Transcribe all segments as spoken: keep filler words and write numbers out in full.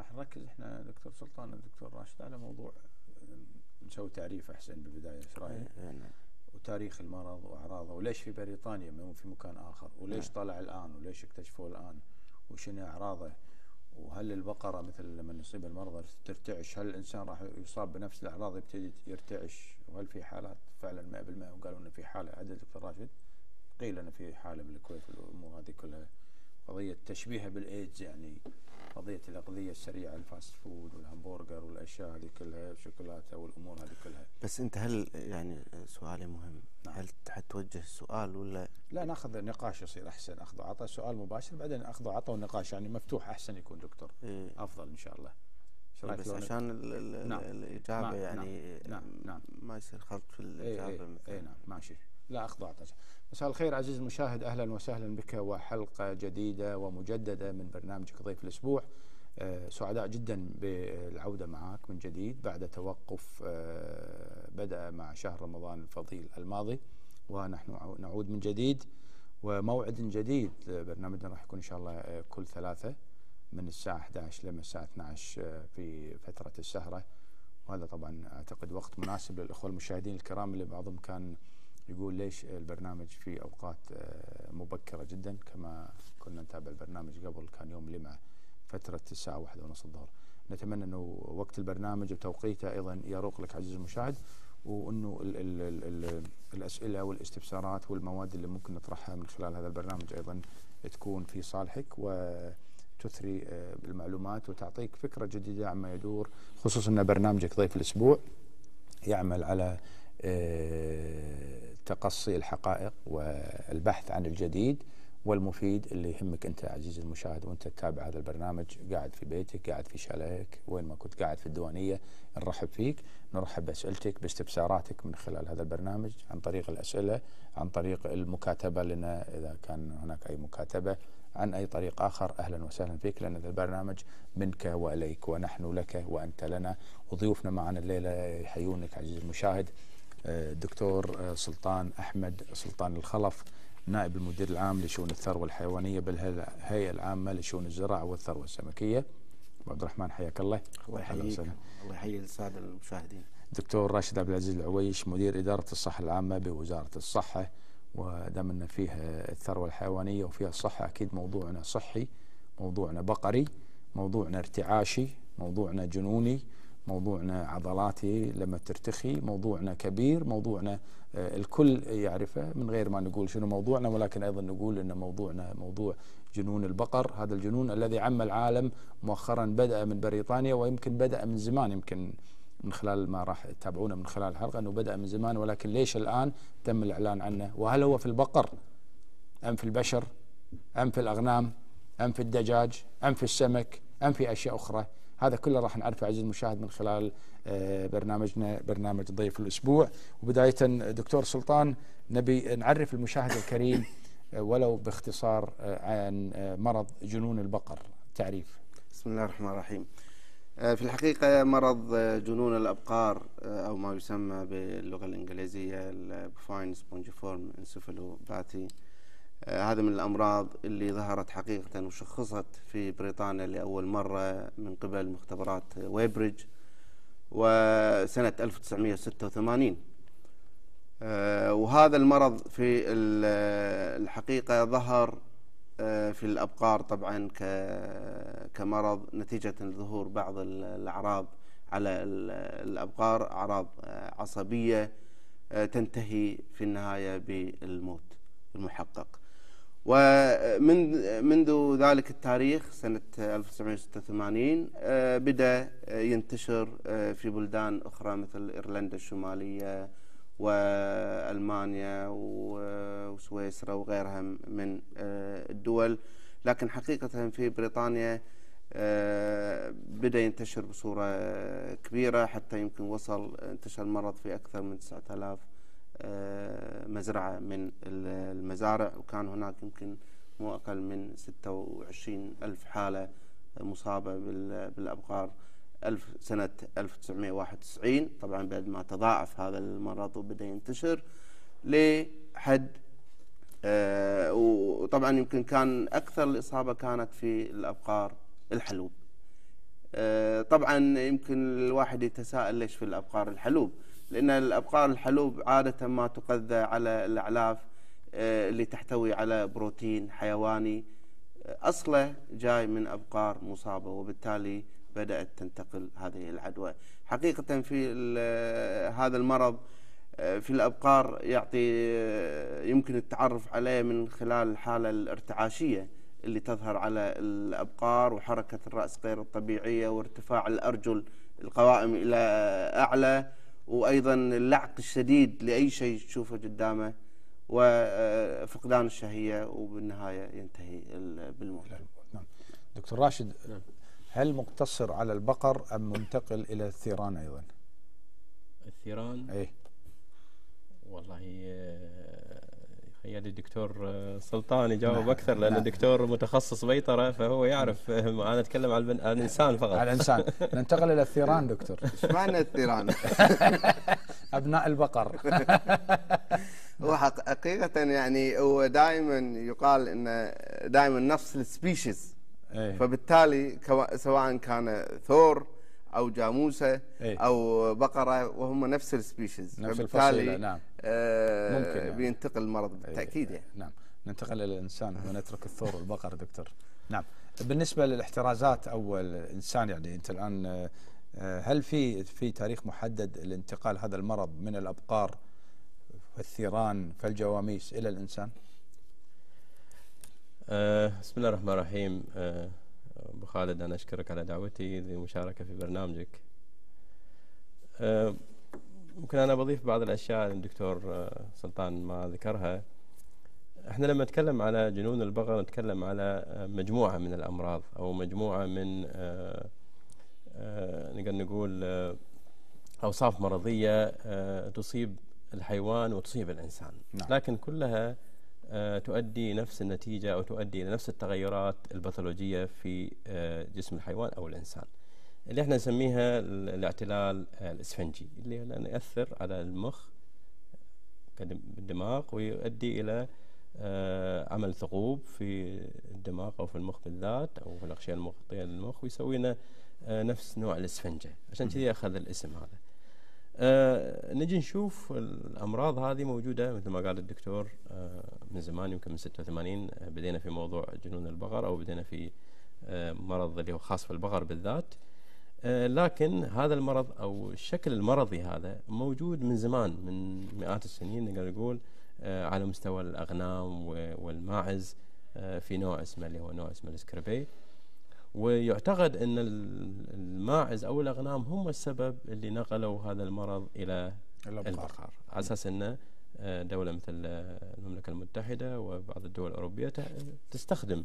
راح نركز احنا دكتور سلطان والدكتور راشد على موضوع نسوي تعريف احسن بالبدايه، ايش رايك؟ وتاريخ المرض واعراضه، وليش في بريطانيا مو في مكان اخر، وليش طلع الان، وليش اكتشفوه الان، وشنو اعراضه، وهل البقره مثل لما يصيب المرضى ترتعش، هل الانسان راح يصاب بنفس الاعراض يبتدي يرتعش، وهل في حالات فعلا مئة بالمئة؟ وقالوا انه في حاله، عدل دكتور راشد قيل انه في حاله بالكويت، والامور هذه كلها قضيه تشبيهها بالايدز، يعني قضيه الاغذيه السريعه، الفاست فود والهمبرجر والاشياء هذه كلها، الشوكولاته والامور هذه كلها. بس انت هل يعني سؤالي مهم، نعم. هل حتوجه السؤال ولا لا ناخذ نقاش يصير احسن، اخذ وعطى، سؤال مباشر بعدين اخذ وعطى ونقاش يعني مفتوح احسن يكون دكتور. إيه؟ افضل ان شاء الله. إيه بس عشان ال ال نعم. الاجابه نعم. يعني نعم. نعم. ما يصير خلط في الاجابه. اي اي, اي نعم ماشي. لا اخذ وعطى. مساء الخير عزيزي المشاهد، اهلا وسهلا بك وحلقه جديده ومجدده من برنامجك ضيف الاسبوع. أه سعداء جدا بالعوده معك من جديد بعد توقف أه بدأ مع شهر رمضان الفضيل الماضي، ونحن نعود من جديد وموعد جديد. برنامجنا راح يكون ان شاء الله كل ثلاثة من الساعة إحدى عشر لما الساعة اثنتي عشرة في فترة السهرة، وهذا طبعا اعتقد وقت مناسب للاخوة المشاهدين الكرام اللي بعضهم كان يقول ليش البرنامج في اوقات مبكرة جدا، كما كنا نتابع البرنامج قبل كان يوم الجمعة فترة الساعة واحدة ونص الظهر. نتمنى انه وقت البرنامج وتوقيته ايضا يروق لك عزيزي المشاهد، وانه ال ال ال ال الاسئله والاستفسارات والمواد اللي ممكن نطرحها من خلال هذا البرنامج ايضا تكون في صالحك وتثري بالمعلومات وتعطيك فكره جديده عما يدور، خصوصا ان برنامجك ضيف الاسبوع يعمل على تقصي الحقائق والبحث عن الجديد والمفيد اللي يهمك انت عزيزي المشاهد وانت تتابع هذا البرنامج، قاعد في بيتك، قاعد في شاليك، وين ما كنت قاعد في الديوانيه، نرحب فيك، نرحب باسئلتك باستفساراتك من خلال هذا البرنامج عن طريق الاسئله، عن طريق المكاتبه لنا اذا كان هناك اي مكاتبه، عن اي طريق اخر اهلا وسهلا فيك، لان هذا البرنامج منك واليك ونحن لك وانت لنا. وضيوفنا معنا الليله يحيونك عزيزي المشاهد، الدكتور سلطان احمد سلطان الخلف، نائب المدير العام لشؤون الثروة الحيوانية بالهيئة العامة لشؤون الزراعة والثروة السمكية. عبد الرحمن حياك الله. الله يحييك. الله يحيي السادة المشاهدين. دكتور راشد عبد العزيز العويش، مدير إدارة الصحة العامة بوزارة الصحة، ودام ان فيها الثروة الحيوانية وفيها الصحة أكيد موضوعنا صحي، موضوعنا بقري، موضوعنا ارتعاشي، موضوعنا جنوني، موضوعنا عضلاتي لما ترتخي، موضوعنا كبير، موضوعنا الكل يعرفه من غير ما نقول شنو موضوعنا، ولكن أيضا نقول أن موضوعنا موضوع جنون البقر. هذا الجنون الذي عم العالم مؤخرا، بدأ من بريطانيا ويمكن بدأ من زمان، يمكن من خلال ما راح تتابعونه من خلال الحلقة أنه بدأ من زمان، ولكن ليش الآن تم الإعلان عنه؟ وهل هو في البقر أم في البشر أم في الأغنام أم في الدجاج أم في السمك أم في أشياء أخرى؟ هذا كله راح نعرفه عزيزي المشاهد من خلال برنامجنا، برنامج ضيف الأسبوع. وبداية دكتور سلطان، نبي نعرف المشاهد الكريم ولو باختصار عن مرض جنون البقر، تعريف. بسم الله الرحمن الرحيم. في الحقيقة مرض جنون الأبقار أو ما يسمى باللغة الإنجليزية البوفاين سبونجيفورم انسفالوباثي، هذا من الأمراض اللي ظهرت حقيقة وشخصت في بريطانيا لأول مرة من قبل مختبرات ويبريدج وسنة ألف وتسعمئة وستة وثمانين. وهذا المرض في الحقيقة ظهر في الأبقار طبعا كمرض نتيجة ظهور بعض الأعراض على الأبقار، أعراض عصبية تنتهي في النهاية بالموت المحقق. ومن منذ ذلك التاريخ سنة ألف وتسعمئة وستة وثمانين بدأ ينتشر في بلدان أخرى مثل إيرلندا الشمالية وألمانيا وسويسرا وغيرها من الدول، لكن حقيقة في بريطانيا بدأ ينتشر بصورة كبيرة، حتى يمكن وصل انتشر المرض في أكثر من تسعة آلاف مزرعة من المزارع، وكان هناك يمكن مو أقل من ستة وعشرين ألف حالة مصابة بالأبقار ألف سنة ألف وتسعمئة وواحد وتسعين. طبعا بعد ما تضاعف هذا المرض وبدأ ينتشر لحد آه وطبعا يمكن كان أكثر الإصابة كانت في الأبقار الحلوب. طبعا يمكن الواحد يتساءل ليش في الأبقار الحلوب، لأن الأبقار الحلوب عادة ما تغذى على الأعلاف اللي تحتوي على بروتين حيواني أصله جاي من أبقار مصابة، وبالتالي بدأت تنتقل هذه العدوى. حقيقة في هذا المرض في الأبقار يعطي يمكن التعرف عليه من خلال الحالة الارتعاشية اللي تظهر على الأبقار، وحركة الرأس غير الطبيعية، وارتفاع الأرجل القوائم إلى أعلى، وأيضا اللعق الشديد لأي شيء تشوفه قدامه، وفقدان الشهية، وبالنهاية ينتهي بالموت. نعم. دكتور راشد، هل مقتصر على البقر أم منتقل إلى الثيران أيضا؟ الثيران؟ أي والله خيالي الدكتور سلطان يجاوب أكثر، لأن الدكتور متخصص بيطرة فهو يعرف. أنا أتكلم عن الإنسان فقط. على الإنسان. ننتقل إلى الثيران دكتور. إيش معنى الثيران؟ أبناء البقر. هو حقيقة يعني هو دائما يقال إن دائما نفس السبيشيز، فبالتالي سواء كان ثور أو جاموسة أيه. أو بقرة وهم نفس السبيشيز، نفس الفصيلة. نعم. آه ممكن يعني. بينتقل المرض بالتأكيد. يعني. نعم. ننتقل إلى الإنسان ونترك الثور والبقر دكتور. نعم. بالنسبة للاحترازات أو الإنسان، يعني أنت الآن هل في في تاريخ محدد لانتقال هذا المرض من الأبقار والثيران فالجواميس إلى الإنسان؟ أه بسم الله الرحمن الرحيم. أه أبو خالد، أنا أشكرك على دعوتي للمشاركة في برنامجك. أه ممكن أنا بضيف بعض الأشياء الدكتور سلطان ما ذكرها. احنا لما نتكلم على جنون البقر نتكلم على مجموعة من الأمراض أو مجموعة من أه أه نقدر نقول أه أوصاف مرضية أه تصيب الحيوان وتصيب الإنسان. نعم. لكن كلها أه تؤدي نفس النتيجة أو تؤدي إلى نفس التغيرات الباثولوجية في أه جسم الحيوان أو الإنسان، اللي احنا نسميها الاعتلال الإسفنجي، اللي يؤثر على المخ بالدماغ ويؤدي إلى أه عمل ثقوب في الدماغ أو في المخ بالذات أو في الأغشية المغطية للمخ، ويسوي لنا أه نفس نوع الإسفنجة، عشان كذي أخذ الاسم هذا. أه نجي نشوف الأمراض هذه موجودة مثل ما قال الدكتور أه من زمان، يمكن من ستة وثمانين بدينا في موضوع جنون البقر، أو بدينا في أه مرض اللي هو خاص في البقر بالذات. أه لكن هذا المرض أو الشكل المرضي هذا موجود من زمان، من مئات السنين نقدر نقول، أه على مستوى الأغنام والماعز. أه في نوع اسمه اللي هو نوع اسمه الاسكربي، ويعتقد أن الماعز أو الأغنام هم السبب اللي نقلوا هذا المرض إلى البقر، على أساس أن دولة مثل المملكة المتحدة وبعض الدول الأوروبية تستخدم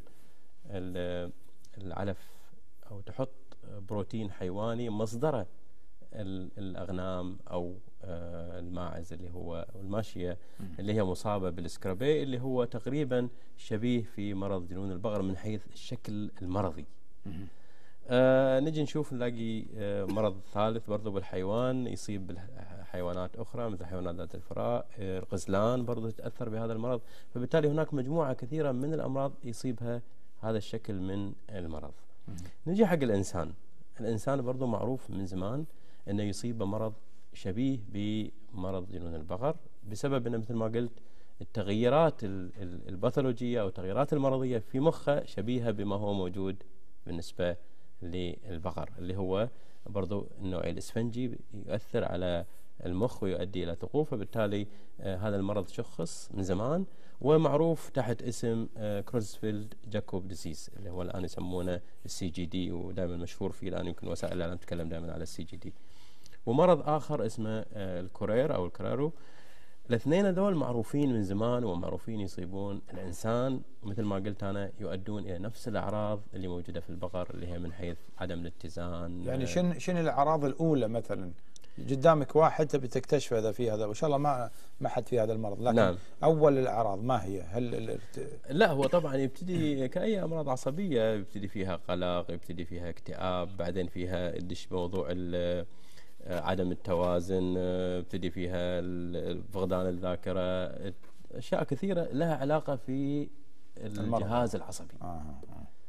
العلف أو تحط بروتين حيواني مصدره الأغنام أو الماعز اللي هو الماشية اللي هي مصابة بالسكرابي، اللي هو تقريبا شبيه في مرض جنون البقر من حيث الشكل المرضي. آه نجي نشوف نلاقي آه مرض ثالث برضو بالحيوان يصيب حيوانات أخرى مثل حيوانات ذات الفراء، آه الغزلان برضو تتأثر بهذا المرض، فبالتالي هناك مجموعة كثيرة من الأمراض يصيبها هذا الشكل من المرض. نجي حق الإنسان. الإنسان برضو معروف من زمان أنه يصيب مرض شبيه بمرض جنون البقر، بسبب أنه مثل ما قلت التغييرات الباثولوجية أو التغييرات المرضية في مخه شبيهة بما هو موجود بالنسبة للبقر، اللي هو برضو النوع الإسفنجي يؤثر على المخ ويؤدي إلى ثقوب، فبالتالي آه هذا المرض شخص من زمان ومعروف تحت اسم آه كروزفيلد جاكوب ديزيز، اللي هو الآن يسمونه السي جي دي، ودائما مشهور فيه الآن، يمكن وسائل الإعلام تتكلم دائما على السي جي دي. ومرض آخر اسمه آه الكورير أو الكرارو. الاثنين هذول معروفين من زمان ومعروفين يصيبون الإنسان، مثل ما قلت أنا يؤدون إلى نفس الأعراض اللي موجودة في البقر، اللي هي من حيث عدم الاتزان. يعني شن شن الأعراض الأولى مثلا قدامك واحد تبي تكتشف هذا فيه هذا، وإن شاء الله ما ما حد في هذا المرض، لكن نعم. أول الأعراض ما هي؟ هل لا هو طبعا يبتدي كأي أمراض عصبية، يبتدي فيها قلق، يبتدي فيها اكتئاب، بعدين فيها يدش موضوع عدم التوازن، ابتدي فيها فقدان الذاكرة، أشياء كثيرة لها علاقة في الجهاز العصبي. آه.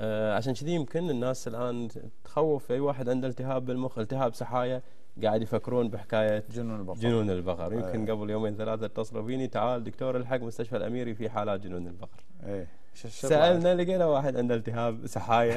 آه عشان كذي يمكن الناس الان تخوف اي واحد عنده التهاب بالمخ، التهاب سحايا، قاعد يفكرون بحكايه جنون البقر. جنون البقر. يمكن أيه. قبل يومين ثلاثه اتصلوا فيني، تعال دكتور الحق مستشفى الاميري في حالات جنون البقر. ايه سالنا لقينا واحد عنده التهاب سحايا.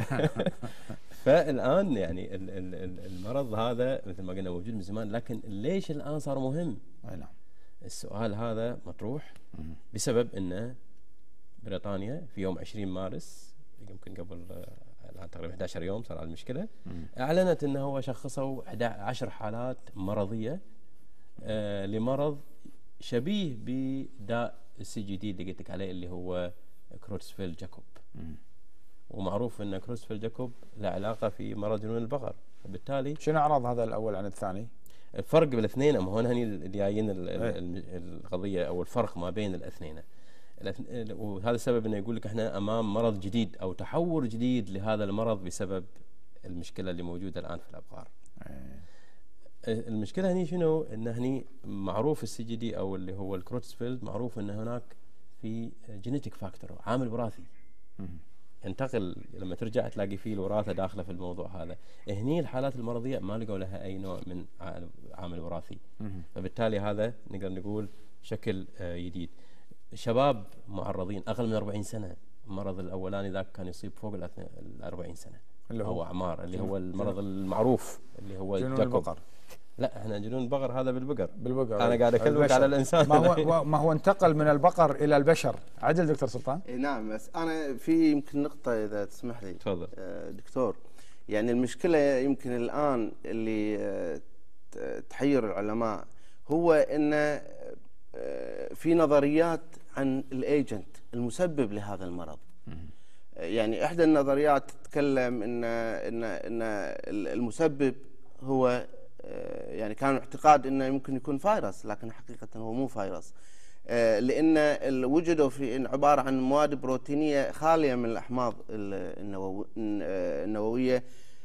فالان يعني المرض هذا مثل ما قلنا موجود من زمان، لكن ليش الان صار مهم؟ اي نعم. السؤال هذا مطروح بسبب ان بريطانيا في يوم عشرين مارس، يمكن قبل الان تقريبا أحد عشر يوم صار المشكله، اعلنت انه هو شخصوا عشر حالات مرضيه آه لمرض شبيه بداء السي جي دي اللي قلت لك عليه اللي هو كروتسفيل جاكوب. ومعروف ان كروتسفيل جاكوب له علاقه في مرض جنون البقر، فبالتالي شنو اعراض هذا الاول عن الثاني؟ الفرق بالاثنين، اما هون هني اللي جايين القضيه او الفرق ما بين الاثنين، وهذا السبب انه يقول لك احنا امام مرض جديد او تحور جديد لهذا المرض بسبب المشكله اللي موجوده الان في الابقار. المشكله هني شنو؟ ان هني معروف السي جي دي او اللي هو الكروتسفيلد، معروف ان هناك في جينيتيك فاكتور، عامل وراثي ينتقل، لما ترجع تلاقي فيه الوراثه داخله في الموضوع هذا. هني الحالات المرضيه ما لقوا لها اي نوع من عامل وراثي، فبالتالي هذا نقدر نقول شكل جديد. شباب معرضين اقل من أربعين سنه، المرض الاولاني ذاك كان يصيب فوق ال أربعين سنه اللي هو اعمار، اللي هو المرض المعروف اللي هو جنون البقر. لا احنا جنون البقر هذا بالبقر. بالبقر انا قاعد اكلمك على الانسان. ما هو ما هو انتقل من البقر الى البشر. عدل دكتور سلطان. اي نعم، بس انا في يمكن نقطه اذا تسمح لي. تفضل دكتور. يعني المشكله يمكن الان اللي تحير العلماء هو ان في نظريات عن الايجنت المسبب لهذا المرض. يعني احدى النظريات تتكلم ان ان ان المسبب هو، يعني كان اعتقاد انه يمكن يكون فيروس، لكن حقيقه هو مو فيروس، لان وجدوا في عباره عن مواد بروتينيه خاليه من الاحماض النوويه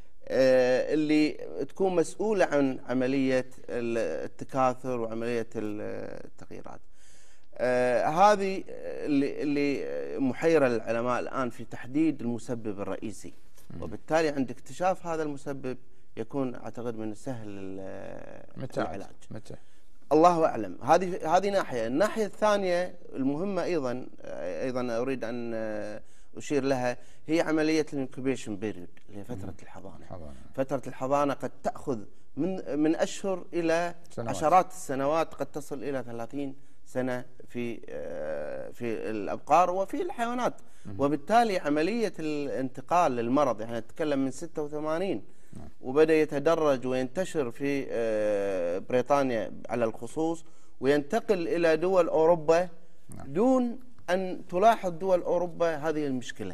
اللي تكون مسؤوله عن عمليه التكاثر وعمليه التغييرات. آه هذه اللي, اللي محيرة العلماء الآن في تحديد المسبب الرئيسي، وبالتالي عند اكتشاف هذا المسبب يكون أعتقد من السهل العلاج. متى؟ الله أعلم. هذه هذه ناحية. الناحية الثانية المهمة أيضا أيضا أريد أن أشير لها هي عملية الانكوبيشن بيريود اللي هي فترة الحضانة. حضانة. فترة الحضانة قد تأخذ من من أشهر إلى سنوات. عشرات السنوات، قد تصل إلى ثلاثين سنة في في الأبقار وفي الحيوانات. وبالتالي عملية الانتقال للمرض، يعني نتكلم من ستة وثمانين وبدأ يتدرج وينتشر في بريطانيا على الخصوص، وينتقل إلى دول أوروبا دون أن تلاحظ دول أوروبا هذه المشكلة،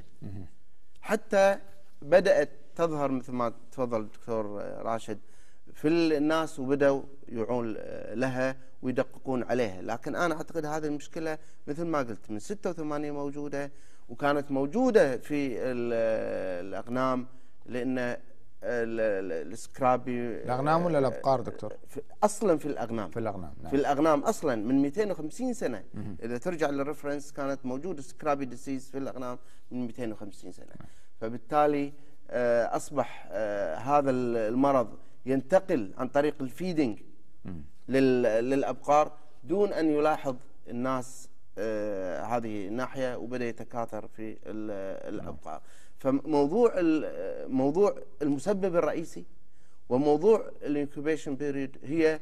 حتى بدأت تظهر مثل ما تفضل الدكتور راشد في الناس وبدأوا يوعون لها ويدققون عليها. لكن أنا أعتقد هذه المشكلة مثل ما قلت من ستة وثمانين موجودة، وكانت موجودة في الأغنام، لأن السكرابي الأغنام ولا الأبقار دكتور؟ أصلا في الأغنام. في الأغنام نعم. في الأغنام أصلا من مئتين وخمسين سنة. مم. إذا ترجع للريفرنس كانت موجودة سكرابي ديسيز في الأغنام من مئتين وخمسين سنة. مم. فبالتالي أصبح هذا المرض ينتقل عن طريق الفيدنج للأبقار دون أن يلاحظ الناس هذه الناحية، وبدأ يتكاثر في الأبقار. فموضوع موضوع المسبب الرئيسي وموضوع الانكوبيشن بيريود هي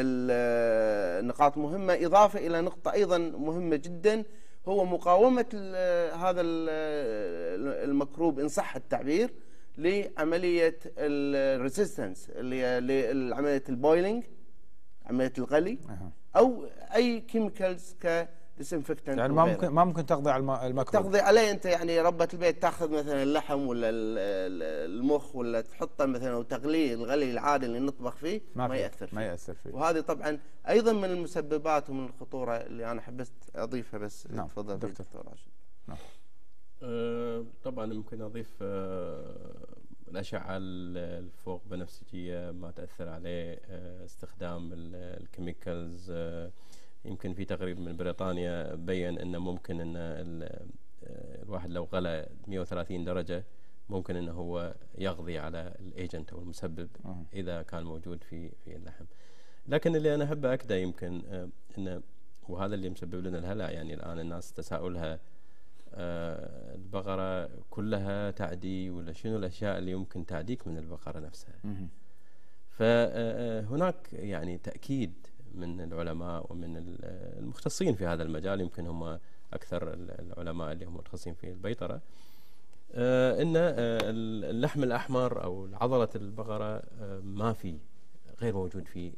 النقاط مهمة، إضافة إلى نقطة أيضا مهمة جدا هو مقاومة هذا الميكروب إن صح التعبير لعملية الريسيستنس اللي هي لعملية البويلينج، عملية الغلي، أو أي كيميكالز ك ديسانفكتنت. يعني ما ممكن ما ممكن تقضي على الميكروب. تقضي عليه انت، يعني ربة البيت تاخذ مثلا اللحم ولا المخ ولا تحطه مثلا وتغليه الغلي العادي اللي نطبخ فيه ما, ما ياثر فيه. ما ياثر فيه. وهذه طبعا ايضا من المسببات ومن الخطوره اللي انا حبست اضيفها. بس نعم. تفضل دكتور راشد. نعم. أه طبعا ممكن اضيف أه الاشعه الفوق بنفسجيه ما تاثر عليه، أه استخدام الكيميكالز. أه يمكن في تقرير من بريطانيا بين انه ممكن ان الواحد لو غلى مئة وثلاثين درجه ممكن انه هو يقضي على الايجنت او المسبب اذا كان موجود في في اللحم. لكن اللي انا احب اكده يمكن آه انه وهذا اللي مسبب لنا الهلع، يعني الان الناس تساؤلها آه البقره كلها تعدي ولا شنو الاشياء اللي يمكن تعديك من البقره نفسها. فهناك يعني تاكيد من العلماء ومن المختصين في هذا المجال، يمكن هم اكثر العلماء اللي هم متخصصين في البيطره، آه ان آه اللحم الاحمر او عضله البقره آه ما في غير موجود في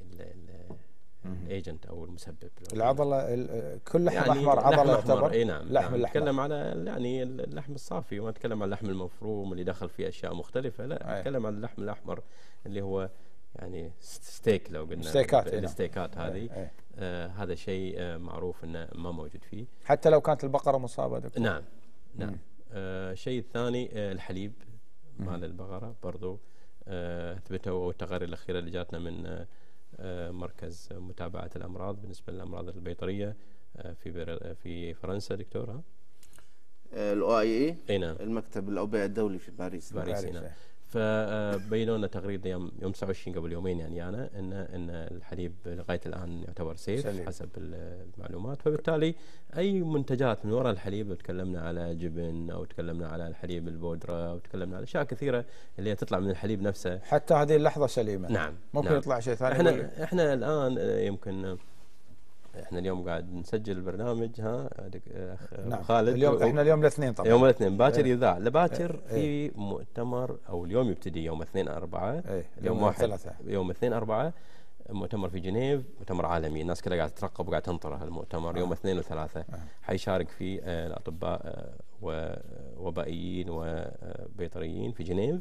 الايجنت او المسبب. العضله كل لحم يعني احمر عضله يعتبر. اي نعم، لحم نعم. اللحم نتكلم على يعني اللحم الصافي، وما نتكلم عن اللحم المفروم اللي دخل فيه اشياء مختلفه، لا نتكلم عن اللحم الاحمر اللي هو يعني ستيك لو قلنا ستيكات. الستيكات هذه آه هذا شيء آه معروف انه ما موجود فيه حتى لو كانت البقره مصابه دكتور. نعم نعم. الشيء آه الثاني آه الحليب مال البقره برضو اثبتوا، والتقارير الاخيره اللي جاتنا من آه مركز متابعه الامراض بالنسبه للامراض البيطريه آه في في فرنسا دكتور ها الاو اي اي نعم المكتب الاوبئه الدولي في باريس باريس نعم. فبينوا لنا تقرير يوم يوم تسعة وعشرين قبل يومين يعني انا ان ان الحليب لغايه الان يعتبر سيف سليم. حسب المعلومات، فبالتالي اي منتجات من وراء الحليب، تكلمنا على جبن او تكلمنا على الحليب البودره او تكلمنا على اشياء كثيره اللي هي تطلع من الحليب نفسه، حتى هذه اللحظه سليمه. نعم ممكن نعم. يطلع شيء ثاني. احنا ولا؟ احنا الان يمكن احنا اليوم قاعد نسجل البرنامج ها اخ نعم. خالد اليوم احنا اليوم الاثنين طبعا يوم الاثنين باكر يذاع لباكر في مؤتمر، او اليوم يبتدي يوم اثنين أربعة ايه. يوم واحد ثلاثة. يوم اثنين أربعة مؤتمر في جنيف، مؤتمر عالمي، الناس كلها قاعده تترقب وقاعده تنطر هالمؤتمر. آه. يوم اثنين وثلاثة آه. حيشارك فيه الاطباء ووبائيين وبيطريين في جنيف.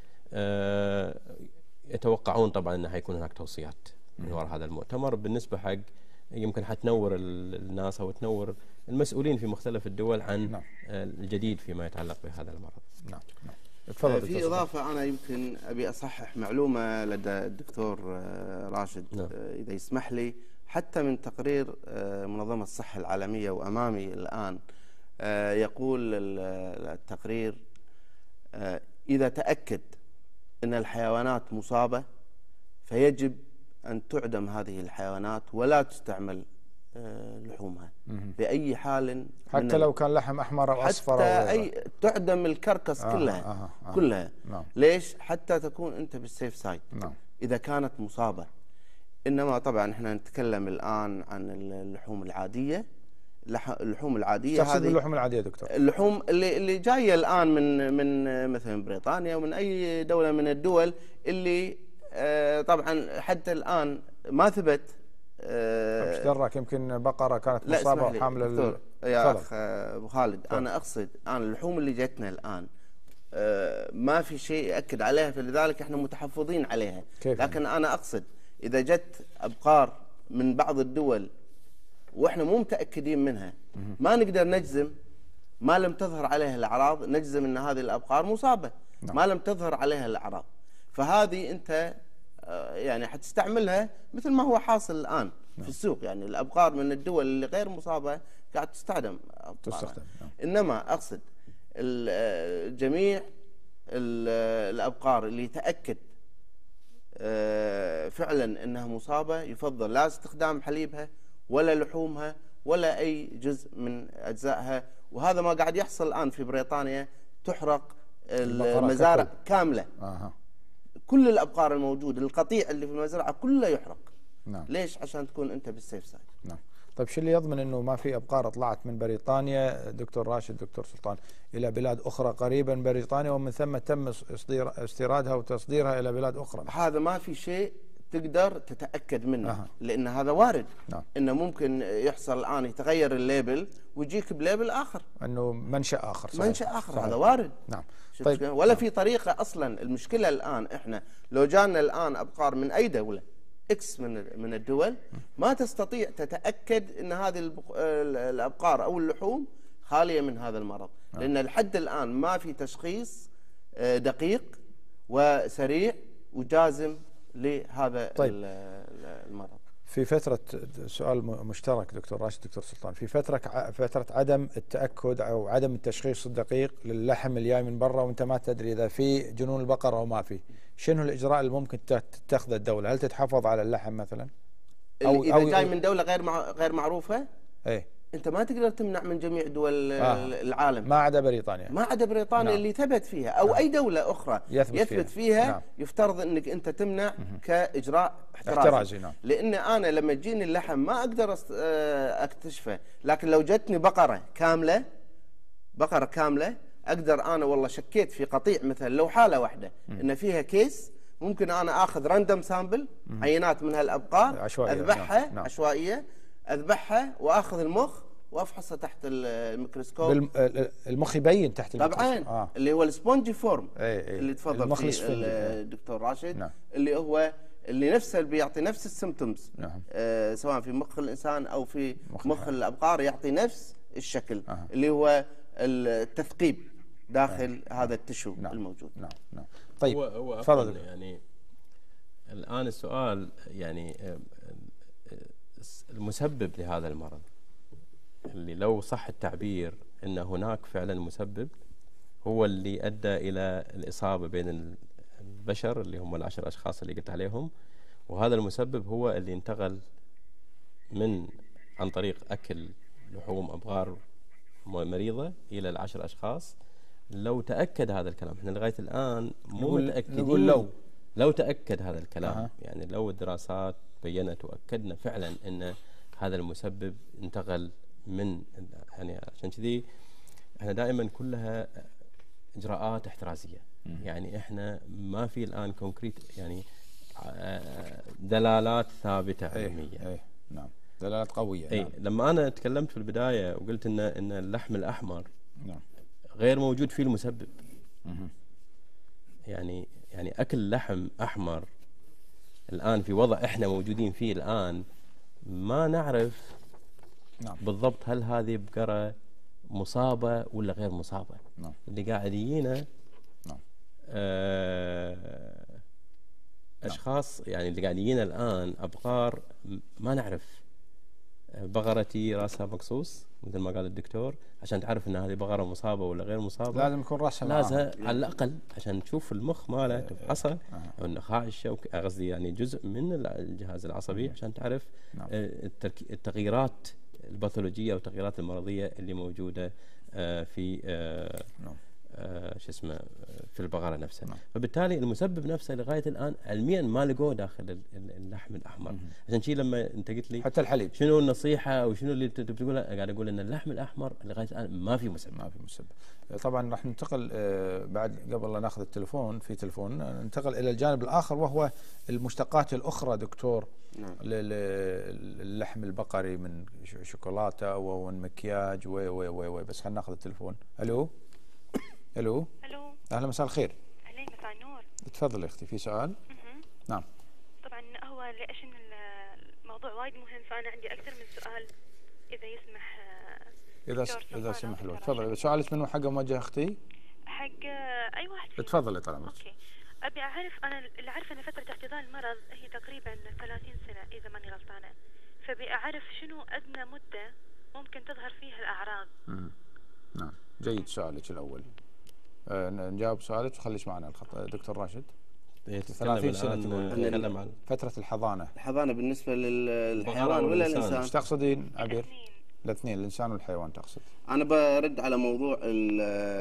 أه يتوقعون طبعا انه حيكون هناك توصيات من وراء هذا المؤتمر بالنسبه حق يمكن حتنور الناس او تنور المسؤولين في مختلف الدول عن نعم. الجديد فيما يتعلق بهذا المرض. نعم نعم. في اضافه انا يمكن ابي اصحح معلومه لدى الدكتور راشد نعم. اذا يسمح لي، حتى من تقرير منظمه الصحه العالميه وامامي الان يقول التقرير اذا تاكد ان الحيوانات مصابه فيجب أن تعدم هذه الحيوانات ولا تستعمل لحومها بأي حال، حتى لو كان لحم أحمر أو أصفر حتى أو أي تعدم الكركس آه كلها آه آه كلها نعم. ليش؟ حتى تكون أنت بالسيف سايد نعم. إذا كانت مصابة. إنما طبعا إحنا نتكلم الآن عن اللحوم العادية. اللحوم العادية تقصد اللحوم العادية دكتور؟ اللحوم اللي اللي جاية الآن من من مثلا بريطانيا ومن أي دولة من الدول اللي آه طبعا حتى الآن ما ثبت. ايش آه دراك يمكن بقرة كانت مصابة وحاملة. يا أخ أبو خالد فضل. أنا أقصد أنا اللحوم اللي جتنا الآن آه ما في شيء يأكد عليها، فلذلك احنا متحفظين عليها. لكن أنا أقصد إذا جت أبقار من بعض الدول واحنا مو متأكدين منها ما نقدر نجزم، ما لم تظهر عليها الأعراض نجزم أن هذه الأبقار مصابة. نعم. ما لم تظهر عليها الأعراض، فهذه أنت يعني حتستعملها مثل ما هو حاصل الآن نعم. في السوق. يعني الأبقار من الدول اللي غير مصابة قاعد تستخدم تستخدم نعم. إنما أقصد جميع الأبقار اللي يتأكد فعلا أنها مصابة يفضل لا استخدام حليبها ولا لحومها ولا أي جزء من أجزائها. وهذا ما قاعد يحصل الآن في بريطانيا، تحرق المزارع كاملة. آه. كل الأبقار الموجودة، القطيع اللي في المزرعة كله يحرق. نعم. ليش؟ عشان تكون أنت بالسيف سايد. نعم. طيب شو اللي يضمن أنه ما في أبقار طلعت من بريطانيا دكتور راشد دكتور سلطان إلى بلاد أخرى قريبا من بريطانيا ومن ثم تم استيرادها وتصديرها إلى بلاد أخرى؟ هذا ما في شيء تقدر تتأكد منه. أه. لأن هذا وارد. نعم. إنه ممكن يحصل الآن يتغير الليبل ويجيك بليبل آخر، أنه منشأ آخر. صحيح. منشأ آخر. صحيح. هذا وارد. نعم. طيب. ولا نعم. في طريقة أصلا. المشكلة الآن إحنا لو جانا الآن أبقار من أي دولة إكس من من الدول ما تستطيع تتأكد أن هذه الأبقار أو اللحوم خالية من هذا المرض. نعم. لأن لحد الآن ما في تشخيص دقيق وسريع وجازم لهذا طيب. المرض. في فترة سؤال مشترك دكتور راشد دكتور سلطان، في فترة فترة عدم التأكد أو عدم التشخيص الدقيق للحم اللي جاي من برا وأنت ما تدري إذا في جنون البقر أو ما في، شنو الإجراء اللي ممكن تتخذه الدولة؟ هل تتحفظ على اللحم مثلا؟ أو إذا أو جاي من دولة غير مع غير معروفة؟ إيه انت ما تقدر تمنع من جميع دول آه. العالم ما عدا بريطانيا، ما عدا بريطانيا نعم. اللي ثبت فيها او نعم. اي دوله اخرى يثبت, يثبت فيها, فيها نعم. يفترض انك انت تمنع مه. كاجراء احترازي, احترازي نعم. لان انا لما تجيني اللحم ما اقدر اكتشفه، لكن لو جتني بقره كامله بقره كامله اقدر انا والله شكيت في قطيع مثلا لو حاله واحده مه. ان فيها كيس، ممكن انا اخذ راندوم سامبل عينات من هالابقار عشوائية. اذبحها نعم. نعم. عشوائيه اذبحها واخذ المخ وافحصها تحت الميكروسكوب. المخ يبين تحت الميكروسكوب طبعا آه. اللي هو السبونجي فورم اي اي. اللي تفضل فيه الدكتور راشد نعم. اللي هو اللي نفسه اللي بيعطي نفس السيمتومز نعم. آه سواء في مخ الانسان او في مخ, مخ الابقار يعطي نفس الشكل آه. اللي هو التثقيب داخل آه. هذا التشو نعم. الموجود نعم نعم. طيب هو هو تفضل. يعني الان السؤال يعني المسبب لهذا المرض اللي لو صح التعبير ان هناك فعلا مسبب هو اللي ادى الى الاصابه بين البشر اللي هم العشر اشخاص اللي قلت عليهم، وهذا المسبب هو اللي انتقل من عن طريق اكل لحوم ابقار مريضه الى العشر اشخاص. لو تاكد هذا الكلام، احنا لغايه الان مو متاكدين، نقول لو لو تاكد هذا الكلام أه. يعني لو الدراسات بينت واكدنا فعلا ان هذا المسبب انتقل من، يعني عشان كذي احنا دائما كلها اجراءات احترازيه. م. يعني احنا ما في الان كونكريت يعني دلالات ثابته علميه. اي نعم دلالات قويه. اي نعم. لما انا تكلمت في البدايه وقلت ان ان اللحم الاحمر نعم. غير موجود فيه المسبب. م. يعني يعني اكل لحم احمر الان في وضع احنا موجودين فيه الان ما نعرف نعم. بالضبط هل هذه بقرة مصابة ولا غير مصابة. نعم. اللي قاعد يجينا نعم. آه أشخاص نعم. يعني اللي قاعد يجينا الآن أبقار ما نعرف. بقرتي رأسها مقصوص مثل ما قال الدكتور، عشان تعرف أن هذه بقرة مصابة ولا غير مصابة لازم يكون رأسها لازم على الأقل عشان تشوف المخ ماله تفحصه أو النخاع الشوكي، قصدي يعني جزء من الجهاز العصبي عشان تعرف نعم. التغييرات الباثولوجيه والتغييرات المرضيه اللي موجوده في نعم. شو اسمه في البقره نفسها. نعم. فبالتالي المسبب نفسه لغايه الان علميا ما لقوه داخل اللحم الاحمر. مم. عشان شيء لما انت قلت لي حتى الحليب شنو النصيحه او شنو اللي بتقوله، قاعد اقول ان اللحم الاحمر لغايه الان ما في مسبب. ما في مسبب. طبعا راح ننتقل بعد قبل لا ناخذ التليفون، في تليفون ننتقل الى الجانب الاخر وهو المشتقات الاخرى دكتور. نعم. للحم البقري من شوكولاته ومن مكياج و و و بس خلينا ناخذ التليفون. الو الو الو اهلا مساء الخير. اهلا مساء النور. تفضلي اختي في سؤال. مه. نعم طبعا هو ليش الموضوع وايد مهم، فانا عندي اكثر من سؤال اذا يسمح. اذا اذا سمح له تفضلي. سؤالك منو حق موجه اختي؟ حق اي واحد فينا. تفضلي طال اوكي. ابي اعرف، انا اللي اعرف ان فتره احتضان المرض هي تقريبا ثلاثين سنه اذا ماني غلطانه، فابي اعرف شنو ادنى مده ممكن تظهر فيها الاعراض. امم نعم جيد سؤالك الاول. آه نجاوب سؤالك وخليش معنا الخط دكتور راشد. ثلاثين سنه تقول عن فتره الحضانه. الحضانه بالنسبه للحيوان ولا الانسان؟ ايش تقصدين عبير؟ الاثنين الانسان والحيوان تقصد؟ انا برد على موضوع ال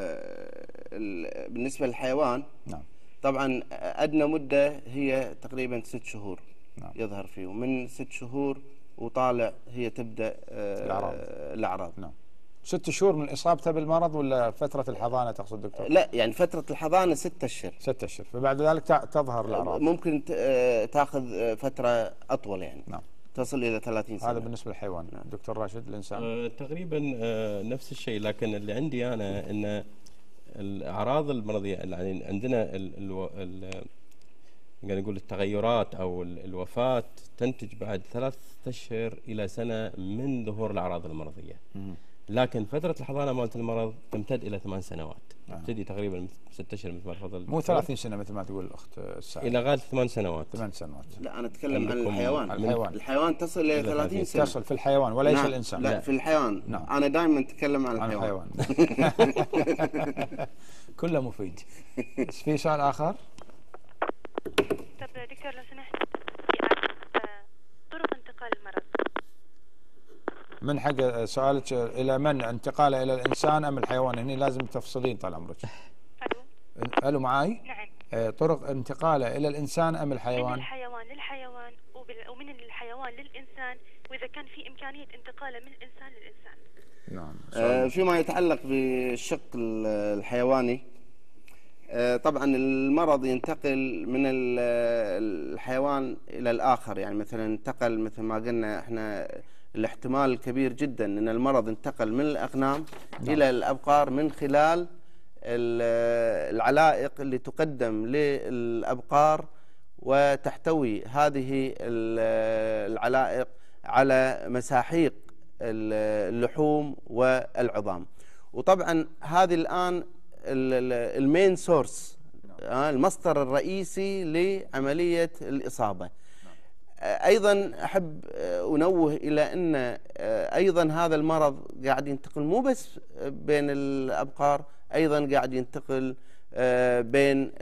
ال بالنسبه للحيوان. نعم طبعا ادنى مده هي تقريبا ست شهور. نعم. يظهر فيه، ومن ست شهور وطالع هي تبدا الاعراض. الاعراض. نعم. ست شهور من اصابته بالمرض ولا فتره الحضانه تقصد دكتور؟ لا يعني فتره الحضانه ست اشهر. ست اشهر، فبعد ذلك تظهر الاعراض. ممكن تاخذ فتره اطول يعني. نعم. تصل الى ثلاثين سنه. هذا بالنسبه للحيوان. نعم. دكتور راشد الانسان؟ آه تقريبا آه نفس الشيء، لكن اللي عندي انا ان الاعراض المرضيه يعني عندنا ال ال ال نقول التغيرات او الوفاه تنتج بعد ثلاث اشهر الى سنه من ظهور الاعراض المرضيه. مم. لكن فتره الحضانه مالت المرض تمتد الى ثمان سنوات، تبتدي تقريبا ست اشهر مثل ما تفضل، مو ثلاثين سنه مثل ما تقول الاخت السائله، الى غايه ثمان سنوات. ثمان سنوات. لا انا اتكلم عن عندكم الحيوان. الحيوان. الحيوان تصل الى ثلاثين سنه. تصل في الحيوان وليس نعم. الانسان. لا في الحيوان. نعم. انا دائما اتكلم عن عن الحيوان. الحيوان. كله مفيد. بس في سؤال اخر؟ طب دكتور لو سمحت، طرق انتقال المرض من حق سؤالك الى من؟ انتقاله الى الانسان ام الحيوان؟ هني لازم تفصلين طال عمرك. الو الو معاي؟ نعم. آه، طرق انتقاله الى الانسان ام الحيوان؟ من الحيوان للحيوان وبال- ومن الحيوان للانسان، واذا كان في امكانيه انتقاله من الانسان للانسان. نعم. آه، فيما يتعلق بالشق ال- الحيواني، آه، طبعا المرض ينتقل من ال- الحيوان الى الاخر، يعني مثلا انتقل مثل ما قلنا احنا الاحتمال الكبير جدا ان المرض انتقل من الاغنام نعم. الى الابقار من خلال ال- العلائق اللي تقدم للابقار، وتحتوي هذه ال- العلائق على مساحيق اللحوم والعظام. وطبعا هذه الان المين سورس، المصدر الرئيسي لعمليه الاصابه. ايضا احب انوه الى ان ايضا هذا المرض قاعد ينتقل مو بس بين الابقار، ايضا قاعد ينتقل بين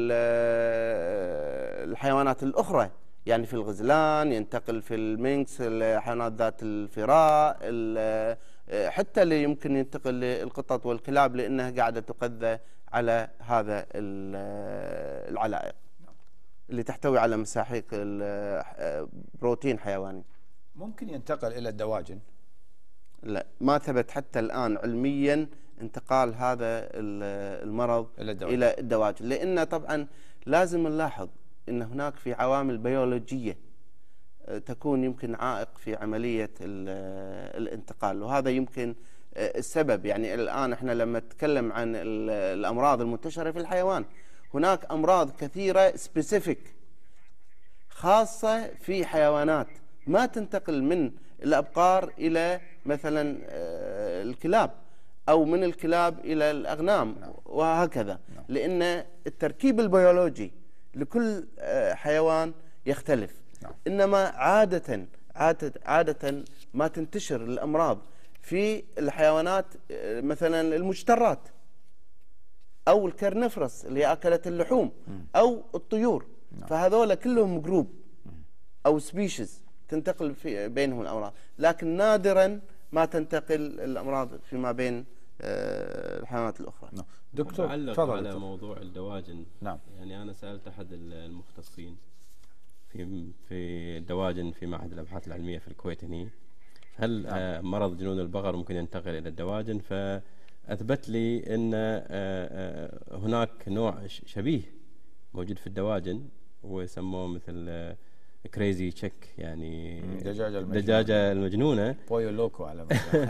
الحيوانات الاخرى، يعني في الغزلان، ينتقل في المينكس، الحيوانات ذات الفراء، حتى اللي يمكن ينتقل للقطط والكلاب، لانها قاعده تغذى على هذا العلائق اللي تحتوي على مساحيق بروتين حيواني. ممكن ينتقل الى الدواجن؟ لا، ما ثبت حتى الان علميا انتقال هذا المرض الى الدواجن, إلى الدواجن، لان طبعا لازم نلاحظ ان هناك في عوامل بيولوجيه تكون يمكن عائق في عمليه الانتقال، وهذا يمكن السبب. يعني الان احنا لما نتكلم عن الامراض المنتشره في الحيوان، هناك امراض كثيره سبيسيفيك خاصه في حيوانات ما تنتقل من الابقار الى مثلا الكلاب، او من الكلاب الى الاغنام، وهكذا، لان التركيب البيولوجي لكل حيوان يختلف. انما عاده عاده عاده ما تنتشر الامراض في الحيوانات مثلا المجترات، او الكرنفرس اللي هي اكلت اللحوم، او الطيور. فهذول كلهم جروب او سبيشيز تنتقل في بينهم الامراض، لكن نادرا ما تنتقل الامراض فيما بين الحيوانات الاخرى. نعم. دكتور تفضل. على دكتور. موضوع الدواجن، نعم، يعني انا سالت احد المختصين في في الدواجن في معهد الابحاث العلميه في الكويت هني، هل نعم. آه مرض جنون البقر ممكن ينتقل الى الدواجن؟ فاثبت لي ان آه آه هناك نوع شبيه موجود في الدواجن، وسموه مثل كريزي تشيك، يعني دجاجه المجنونه, دجاجة المجنونة بويو لوكو على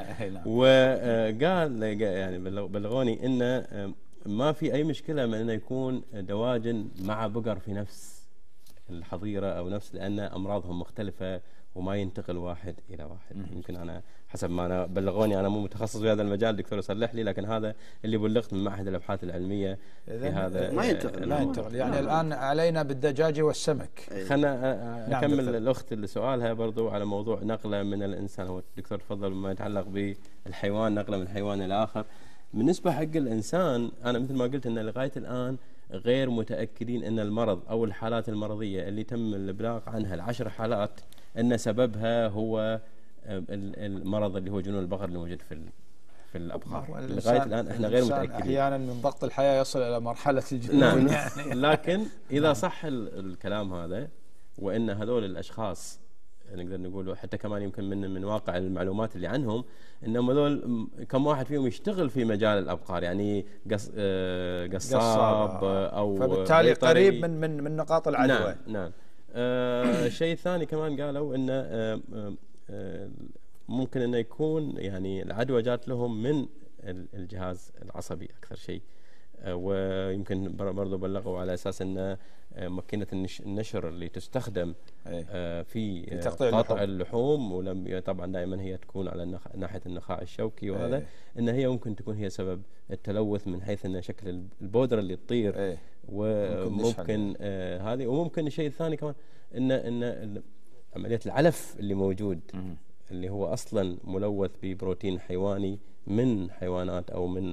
وقال يعني بلغوني انه ما في اي مشكله من انه يكون دواجن مع بقر في نفس الحظيره او نفس، لان امراضهم مختلفه وما ينتقل واحد الى واحد. م- يمكن انا حسب ما انا بلغوني، انا مو متخصص في هذا المجال، دكتور يصلح لي، لكن هذا اللي بلغت من معهد الابحاث العلميه في هذا. ما ينتقل ما ينتقل يعني نعم. الان علينا بالدجاج والسمك. خلنا اكمل نعم الاخت اللي سؤالها برضو على موضوع نقله من الانسان. هو الدكتور تفضل ما يتعلق بالحيوان، نقله من حيوان الى اخر. بالنسبه حق الانسان، انا مثل ما قلت ان لغايه الان غير متاكدين ان المرض او الحالات المرضيه اللي تم الابلاغ عنها، العشر حالات، ان سببها هو المرض اللي هو جنون البقر اللي موجود في في الابقار. لغايه الان احنا غير متاكدين. احيانا من ضغط الحياه يصل الى مرحله الجنون. نعم. يعني لكن اذا صح الكلام هذا، وان هذول الاشخاص نقدر نقول حتى كمان يمكن من من واقع المعلومات اللي عنهم، انهم هذول كم واحد فيهم يشتغل في مجال الابقار، يعني قص قصاب او فبالتالي قريب من من من نقاط العدوى. نعم نعم. آه الشيء الثاني كمان قالوا انه آه آه ممكن انه يكون يعني العدوى جات لهم من الجهاز العصبي اكثر شيء. ويمكن برضو بلغوا على أساس أن ماكينة النشر اللي تستخدم في قطع اللحوم، ولم طبعا دائما هي تكون على ناحية النخاع الشوكي، وهذا أن هي ممكن تكون هي سبب التلوث من حيث أن شكل البودرة اللي تطير. وممكن آه هذه، وممكن الشيء الثاني كمان أن أن عملية العلف اللي موجود اللي هو أصلا ملوث ببروتين حيواني من حيوانات أو من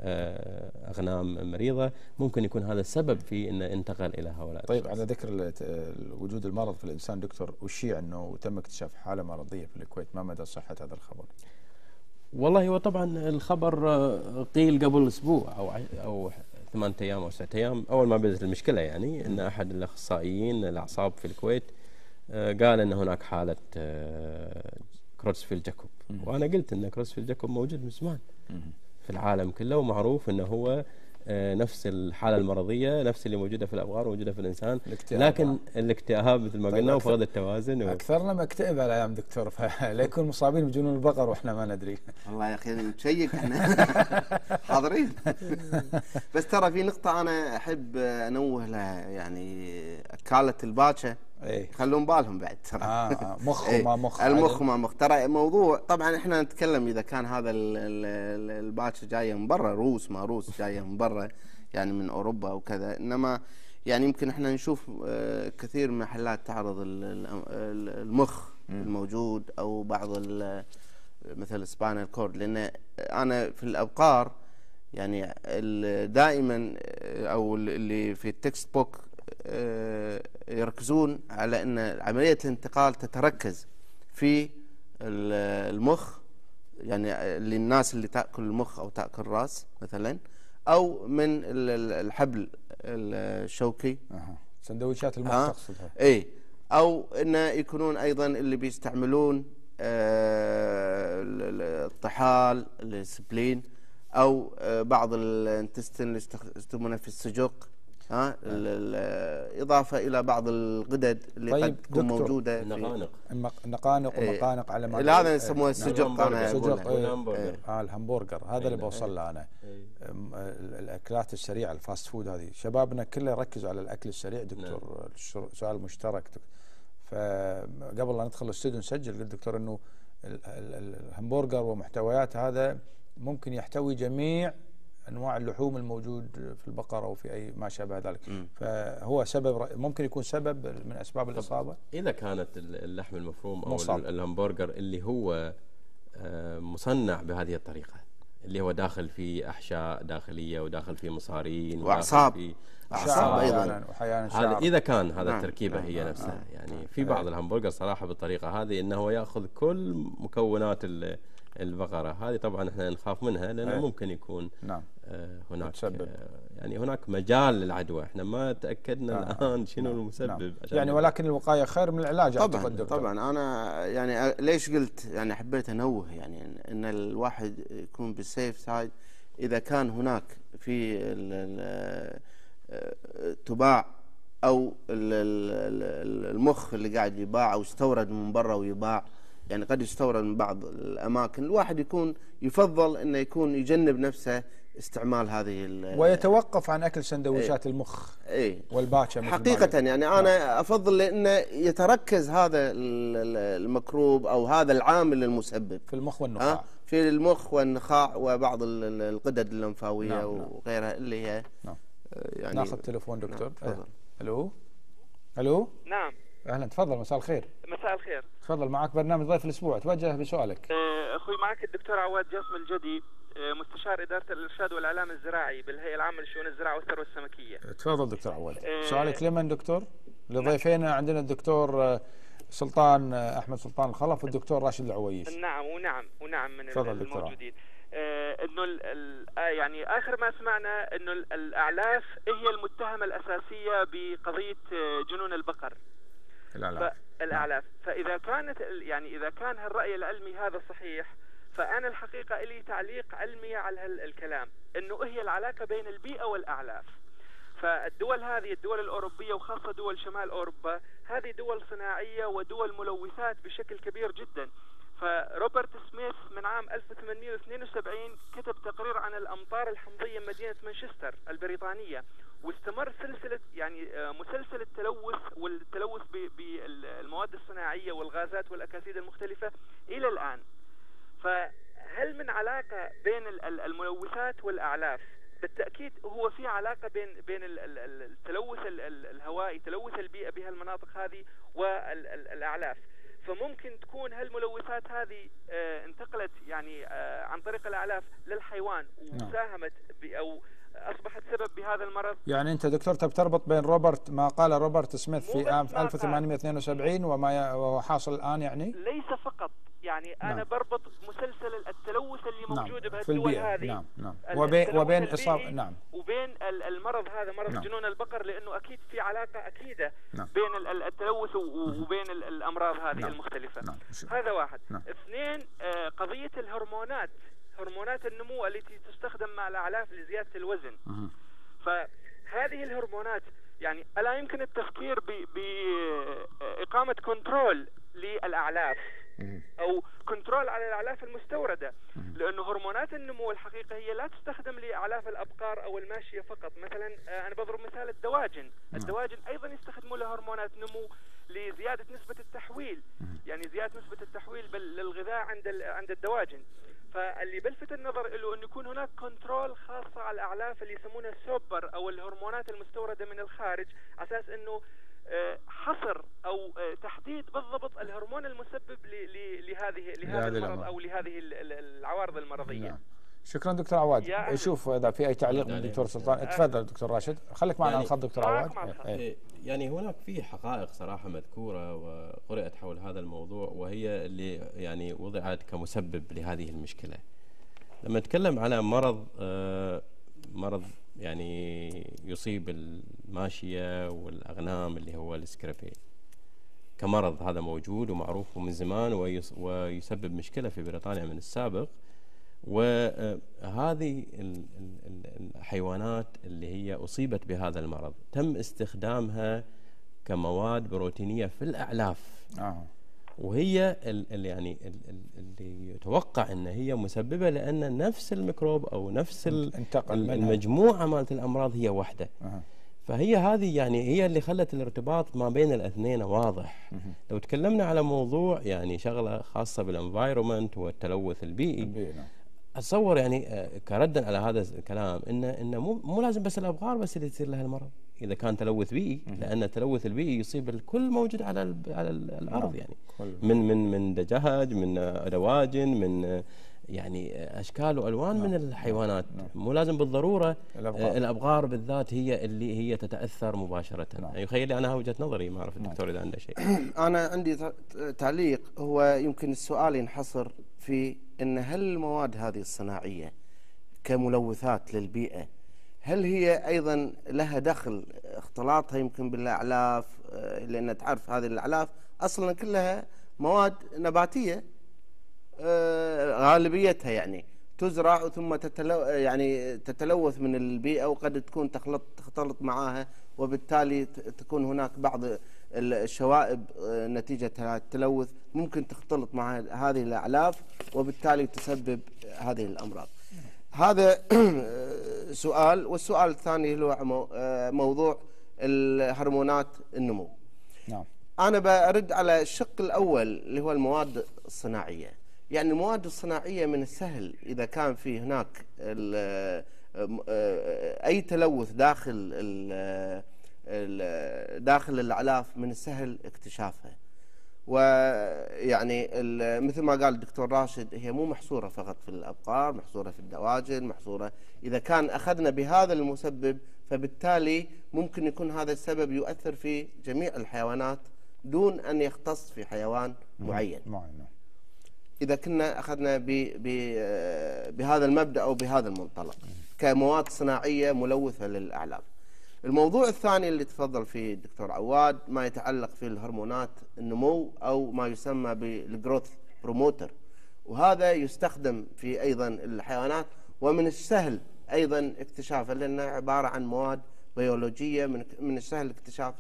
أغنام مريضة، ممكن يكون هذا السبب في أنه انتقل إلى هؤلاء. طيب على ذكر وجود المرض في الإنسان دكتور، وشيع أنه تم اكتشاف حالة مرضية في الكويت، ما مدى صحة هذا الخبر؟ والله هو طبعا الخبر قيل قبل أسبوع أو أو ثمانية أيام أو ستة أيام أول ما بدأت المشكلة، يعني أن أحد الأخصائيين الأعصاب في الكويت قال أن هناك حالة كروتسفيلد جاكوب، وأنا قلت أن كروتسفيلد جاكوب موجود من زمان في العالم كله، ومعروف أنه هو نفس الحالة المرضية نفس اللي موجودة في الأبغار موجودة في الإنسان، لكن الاكتئاب مثل ما قلنا وفقد التوازن و... أكثرنا مكتئب هالأيام دكتور، فلا يكون مصابين بجنون البقر وإحنا ما ندري. والله يا أخي نشيك إحنا حاضرين. بس ترى في نقطة أنا أحب أنوه لها، يعني أكالة الباتشة ايه خلون بالهم بعد ترى. آه مخ وما ايه مخ المخ ما مخ ترى موضوع. طبعا احنا نتكلم اذا كان هذا الباتش جايه من برا، روس ما روس جايه من برا يعني من اوروبا وكذا، انما يعني يمكن احنا نشوف كثير من محلات تعرض المخ الموجود او بعض مثل سباينال كورد، لان انا في الابقار يعني دائما او اللي في التكست بوك يركزون على أن عملية الانتقال تتركز في المخ، يعني للناس اللي تأكل المخ أو تأكل الرأس مثلا، أو من الحبل الشوكي. أه. سندويشات المخ أه. تقصدها؟ إيه، أو أن يكونون أيضا اللي بيستعملون الطحال السبلين، أو بعض الانتستين اللي يستخدمونها في السجق، ها إضافة إلى بعض الغدد اللي طيب قد تكون موجودة النقانق النقانق والمقانق على ما هذا يسموه السجق. أنا السجق ايه اه الهمبرجر هذا اللي بوصل له أنا. الأكلات السريعة الفاست فود هذه شبابنا كله يركزوا على الأكل السريع دكتور. سؤال مشترك، فقبل لا ندخل الاستوديو نسجل قلت دكتور إنه الهمبرجر ومحتويات هذا ممكن يحتوي جميع انواع اللحوم الموجود في البقر او في اي ما شابه ذلك، م. فهو سبب ممكن يكون سبب من اسباب الاصابه اذا كانت اللحم المفروم او مصاب. الهمبرجر اللي هو مصنع بهذه الطريقه، اللي هو داخل في احشاء داخليه وداخل في مصارين واعصاب اعصاب ايضا واحيانا شعر. هذا اذا كان هذا نعم. التركيبه نعم. هي نعم. نفسها، يعني نعم. في بعض الهمبرجر صراحه بالطريقه هذه انه ياخذ كل مكونات البقرة هذه، طبعا احنا نخاف منها لأنه أيه. ممكن يكون نعم. آه هناك آه يعني هناك مجال للعدوى، احنا ما تأكدنا آه. الآن شنو نعم. المسبب نعم. يعني ولكن الوقاية خير من العلاج. طبعا طبعا أنا يعني ليش قلت يعني حبيت أنوه يعني إن الواحد يكون بالسيف سايد. إذا كان هناك في تباع أو المخ اللي قاعد يباع أو يستورد من برا ويباع، يعني قد يستورد من بعض الأماكن، الواحد يكون يفضل أنه يكون يجنب نفسه استعمال هذه ويتوقف عن أكل سندويشات ايه المخ ايه والباتشا حقيقة. يعني أنا أفضل لأنه يتركز هذا المكروب أو هذا العامل المسبب في المخ والنخاع، في المخ والنخاع وبعض الغدد اللمفاوية نعم وغيرها اللي هي نعم. يعني ناخذ تليفون دكتور. نعم. ألو ألو نعم أهلا تفضل. مساء الخير. مساء الخير. تفضل معك برنامج ضيف الأسبوع، توجه بسؤالك. أخوي معك الدكتور عواد جاسم الجدي، مستشار إدارة الإرشاد والإعلام الزراعي بالهيئة العامة لشؤون الزراعة والثروة السمكية. تفضل دكتور عواد. سؤالك لمن دكتور؟ لضيفينا عندنا الدكتور سلطان أحمد سلطان الخلف والدكتور راشد العويش. نعم ونعم ونعم من الموجودين. انه يعني اخر ما سمعنا انه الاعلاف هي المتهمه الاساسيه بقضيه جنون البقر. الاعلاف. الاعلاف، فاذا كانت يعني اذا كان هالراي العلمي هذا صحيح، فانا الحقيقه لي تعليق علمي على هالكلام، انه هي العلاقه بين البيئه والاعلاف. فالدول هذه الدول الاوروبيه وخاصه دول شمال اوروبا هذه دول صناعيه ودول ملوثات بشكل كبير جدا. فروبرت سميث من عام ألف وثمانمئة واثنين وسبعين كتب تقرير عن الأمطار الحمضية مدينة مانشستر البريطانية، واستمر سلسلة يعني مسلسل التلوث والتلوث بالمواد الصناعية والغازات والأكاسيد المختلفة إلى الآن. فهل من علاقة بين الملوثات والأعلاف؟ بالتأكيد هو في علاقة بين بين التلوث الهوائي، تلوث البيئة بهالمناطق هذه والأعلاف. فممكن تكون هالملوثات هذه آه انتقلت يعني آه عن طريق الأعلاف للحيوان وساهمت أو أصبحت سبب بهذا المرض. يعني أنت دكتور تبي تربط بين روبرت ما قال روبرت سميث في عام ألف وثمانمئة واثنين وسبعين وما وهو حاصل الآن؟ يعني ليس فقط يعني أنا نعم. بربط مسلسل التلوث اللي موجود نعم. بهالدول هذه نعم نعم وبين وبين إصابة نعم وبين المرض هذا مرض نعم. جنون البقر، لأنه أكيد في علاقة أكيدة نعم. بين التلوث وبين الأمراض هذه نعم. المختلفة نعم. هذا واحد. نعم. اثنين آه قضية الهرمونات، هرمونات النمو التي تستخدم مع الأعلاف لزيادة الوزن. مه. فهذه الهرمونات يعني ألا يمكن التفكير بإقامة كنترول للأعلاف أو كنترول على الأعلاف المستوردة، لأنه هرمونات النمو الحقيقة هي لا تستخدم لأعلاف الأبقار أو الماشية فقط. مثلا أنا بضرب مثال الدواجن، الدواجن أيضا يستخدموا لها هرمونات نمو لزيادة نسبة التحويل، يعني زيادة نسبة التحويل للغذاء عند عند الدواجن. فاللي بلفت النظر له أن يكون هناك كنترول خاصة على الأعلاف اللي يسمونها سوبر أو الهرمونات المستوردة من الخارج، على أساس أنه حصر أو تحديد بالضبط الهرمون المسبب لهذه لهذا المرض أو لهذه العوارض المرضية. نعم. شكرا دكتور عواد. شوف إذا في أي تعليق من الدكتور سلطان. تفضل دكتور راشد، خليك معنا على الخط دكتور عواد. إيه. يعني هناك في حقائق صراحة مذكورة وقرأت حول هذا الموضوع، وهي اللي يعني وضعت كمسبب لهذه المشكلة. لما نتكلم على مرض آه مرض يعني يصيب الماشية والأغنام اللي هو السكرابي كمرض، هذا موجود ومعروف من زمان ويسبب مشكلة في بريطانيا من السابق. وهذه الحيوانات اللي هي أصيبت بهذا المرض تم استخدامها كمواد بروتينية في الأعلاف. آه. وهي اللي يعني اللي يتوقع ان هي مسببه، لان نفس الميكروب او نفس المجموعه مالت الامراض هي واحده. أه. فهي هذه يعني هي اللي خلت الارتباط ما بين الاثنين واضح. أه. لو تكلمنا على موضوع يعني شغله خاصه بالانفايرمنت والتلوث البيئي، اتصور يعني كردا على هذا الكلام ان ان مو مو لازم بس الابقار بس اللي تصير لها المرض اذا كان تلوث بيئي، لان التلوث البيئي يصيب الكل موجود على على الارض، يعني من من من دجاج، من دواجن، من يعني اشكال والوان من الحيوانات. مو لازم بالضروره الابقار, الأبقار بالذات هي اللي هي تتاثر مباشره. يعني يخيل لي انا وجهه نظري، ما اعرف الدكتور اذا عنده شيء. انا عندي تعليق، هو يمكن السؤال ينحصر في ان هل المواد هذه الصناعيه كملوثات للبيئه هل هي ايضا لها دخل اختلاطها يمكن بالاعلاف، لان تعرف هذه الاعلاف اصلا كلها مواد نباتيه غالبيتها يعني تزرع ثم تتلو يعني تتلوث من البيئه، وقد تكون تخلط تختلط معها، وبالتالي تكون هناك بعض الشوائب نتيجه التلوث ممكن تختلط مع هذه الاعلاف، وبالتالي تسبب هذه الامراض. هذا سؤال. والسؤال الثاني هو موضوع الهرمونات النمو. نعم. أنا برد على الشق الأول اللي هو المواد الصناعية. يعني المواد الصناعية من السهل إذا كان في هناك أي تلوث داخل داخل الأعلاف من السهل اكتشافها. ويعني مثل ما قال الدكتور راشد، هي مو محصورة فقط في الأبقار، محصورة في الدواجن، محصورة إذا كان أخذنا بهذا المسبب، فبالتالي ممكن يكون هذا السبب يؤثر في جميع الحيوانات دون أن يختص في حيوان معين. إذا كنا أخذنا بهذا المبدأ أو بهذا المنطلق كمواد صناعية ملوثة للأعلاف. الموضوع الثاني اللي تفضل فيه الدكتور عواد ما يتعلق في الهرمونات النمو أو ما يسمى بالجروث بروموتر، وهذا يستخدم في أيضا الحيوانات، ومن السهل أيضا اكتشافه لأنها عبارة عن مواد بيولوجية من من السهل اكتشافها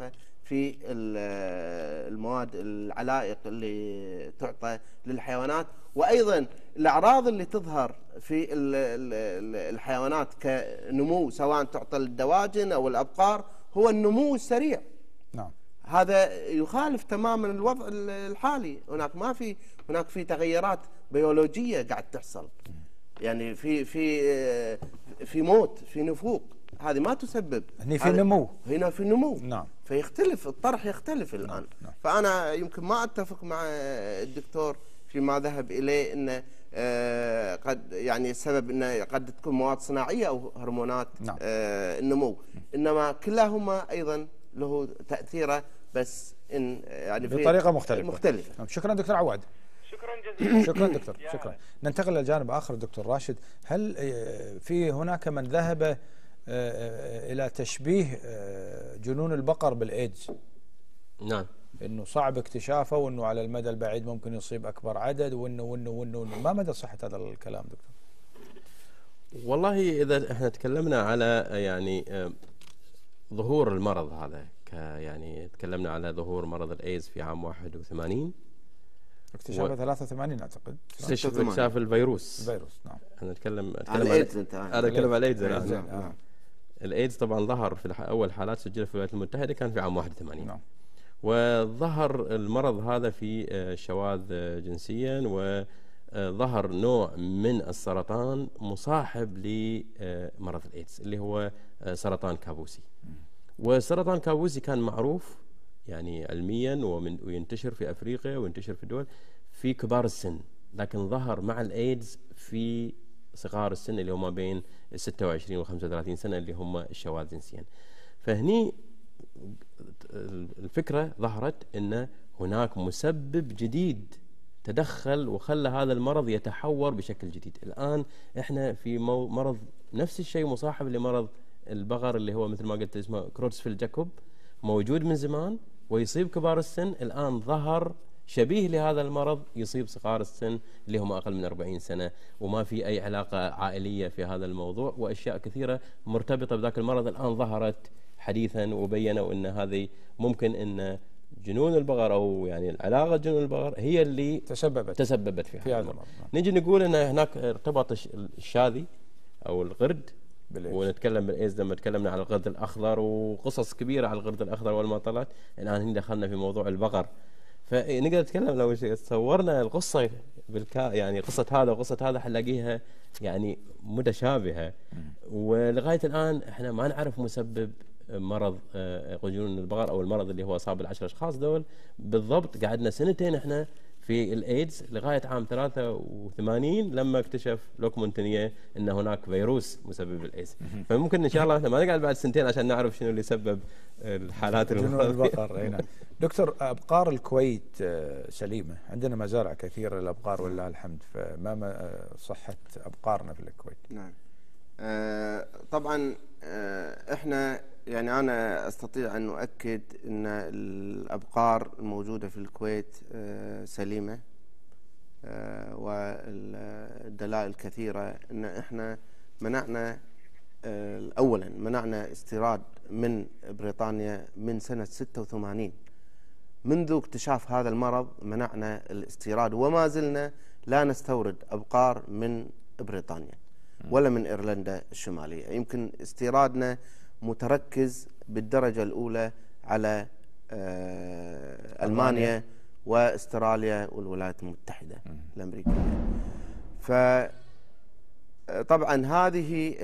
في المواد العلائق اللي تعطى للحيوانات، وأيضا الأعراض اللي تظهر في الحيوانات كنمو، سواء تعطى للدواجن أو الأبقار، هو النمو السريع. نعم. هذا يخالف تماما الوضع الحالي. هناك ما في هناك في تغيرات بيولوجية قاعد تحصل، يعني في في في موت، في نفوق، هذه ما تسبب. هنا في نمو. هنا في نمو. نعم. فيختلف الطرح، يختلف الآن. نعم. نعم. فأنا يمكن ما أتفق مع الدكتور فيما ذهب إليه أنه آه قد يعني السبب أنه قد تكون مواد صناعية أو هرمونات. نعم. آه النمو، إنما كلاهما أيضا له تأثيره، بس إن يعني بطريقة مختلفة. مختلفة. نعم. شكرا دكتور عواد. شكرا جزيلا. شكرا دكتور. شكرا. ننتقل لجانب آخر دكتور راشد. هل في هناك من ذهب إلى تشبيه جنون البقر بالإيدز؟ نعم. إنه صعب اكتشافه، وإنه على المدى البعيد ممكن يصيب أكبر عدد، وإنه وإنه وإنه, وإنه. ما مدى صحة هذا الكلام دكتور؟ والله إذا احنا تكلمنا على يعني ظهور المرض هذا، يعني تكلمنا على ظهور مرض الإيدز في عام واحد وثمانين، اكتشافه و... ثلاثة وثمانين اعتقد، اكتشاف اكتشاف الفيروس. الفيروس. نعم. انا اتكلم اتكلم عن الايدز. انت انا اتكلم عن الايدز. نعم. نعم. الايدز طبعا ظهر في اول حالات سجلت في الولايات المتحده كان في عام واحد وثمانين. نعم. وظهر المرض هذا في الشواذ جنسيا، وظهر نوع من السرطان مصاحب لمرض الايدز اللي هو سرطان كابوسي. والسرطان كابوسي كان معروف يعني علميا ومن وينتشر في افريقيا وينتشر في الدول في كبار السن، لكن ظهر مع الايدز في صغار السن اللي هم بين ستة وعشرين و خمسة وثلاثين سنه اللي هم الشواذ جنسيا. فهني الفكره ظهرت ان هناك مسبب جديد تدخل وخلى هذا المرض يتحور بشكل جديد. الان احنا في مرض نفس الشيء مصاحب لمرض البقر اللي هو مثل ما قلت اسمه كروتسفيلد جاكوب، موجود من زمان ويصيب كبار السن. الآن ظهر شبيه لهذا المرض يصيب صغار السن اللي هم أقل من أربعين سنة، وما في أي علاقة عائلية في هذا الموضوع، وأشياء كثيرة مرتبطة بذاك المرض الآن ظهرت حديثا، وبينوا أن هذه ممكن أن جنون البقر أو يعني العلاقة جنون البقر هي اللي تسببت تسببت في, في هذا المرض. نجي نقول أن هناك ارتبط الشاذي أو القرد بالإيدز. ونتكلم بالايدز لما تكلمنا على القرد الاخضر وقصص كبيره على القرد الاخضر والمطلات. الان هنا دخلنا في موضوع البقر، فنقدر نتكلم لو صورنا القصه بالكا يعني قصه هذا وقصه هذا حنلاقيها يعني متشابهه، ولغايه الان احنا ما نعرف مسبب مرض جنون البقر او المرض اللي هو اصاب العشر اشخاص دول بالضبط. قعدنا سنتين احنا في الايدز لغايه عام ثلاثة وثمانين لما اكتشف لوك مونتانيه ان هناك فيروس مسبب الايدز. فممكن ان شاء الله احنا ما نقعد بعد سنتين عشان نعرف شنو اللي سبب الحالات جنون البقر. اي نعم. دكتور، ابقار الكويت سليمه، عندنا مزارع كثيره للابقار ولله الحمد، فما صحه ابقارنا في الكويت؟ نعم. آه طبعا آه احنا يعني أنا أستطيع أن أؤكد أن الأبقار الموجودة في الكويت سليمة، والدلائل كثيرة أن إحنا منعنا أولا منعنا استيراد من بريطانيا من سنة ستة وثمانين. منذ اكتشاف هذا المرض منعنا الاستيراد، وما زلنا لا نستورد أبقار من بريطانيا ولا من إيرلندا الشمالية. يمكن استيرادنا متركز بالدرجة الأولى على آه ألمانيا واستراليا والولايات المتحدة الأمريكية. فطبعا هذه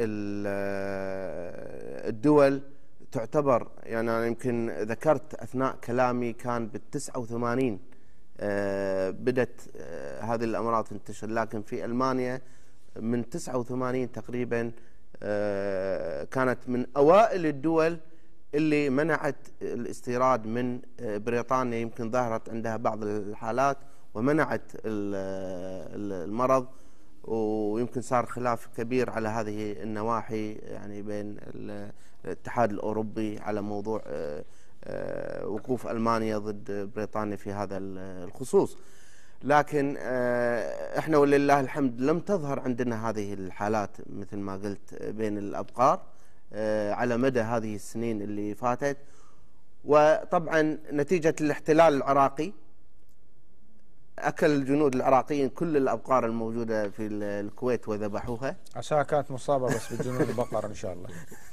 الدول تعتبر، يعني أنا يمكن ذكرت أثناء كلامي كان بالتسعة وثمانين آه بدت آه هذه الأمراض تنتشر، لكن في ألمانيا من تسعة وثمانين تقريبا آه كانت من أوائل الدول اللي منعت الاستيراد من بريطانيا. يمكن ظهرت عندها بعض الحالات ومنعت المرض، ويمكن صار خلاف كبير على هذه النواحي يعني بين الاتحاد الأوروبي على موضوع وقوف ألمانيا ضد بريطانيا في هذا الخصوص. لكن احنا ولله الحمد لم تظهر عندنا هذه الحالات مثل ما قلت بين الأبقار على مدى هذه السنين اللي فاتت. وطبعا نتيجة الاحتلال العراقي أكل الجنود العراقيين كل الأبقار الموجودة في الكويت وذبحوها. عساها كانت مصابة بس بجنون البقر إن شاء الله.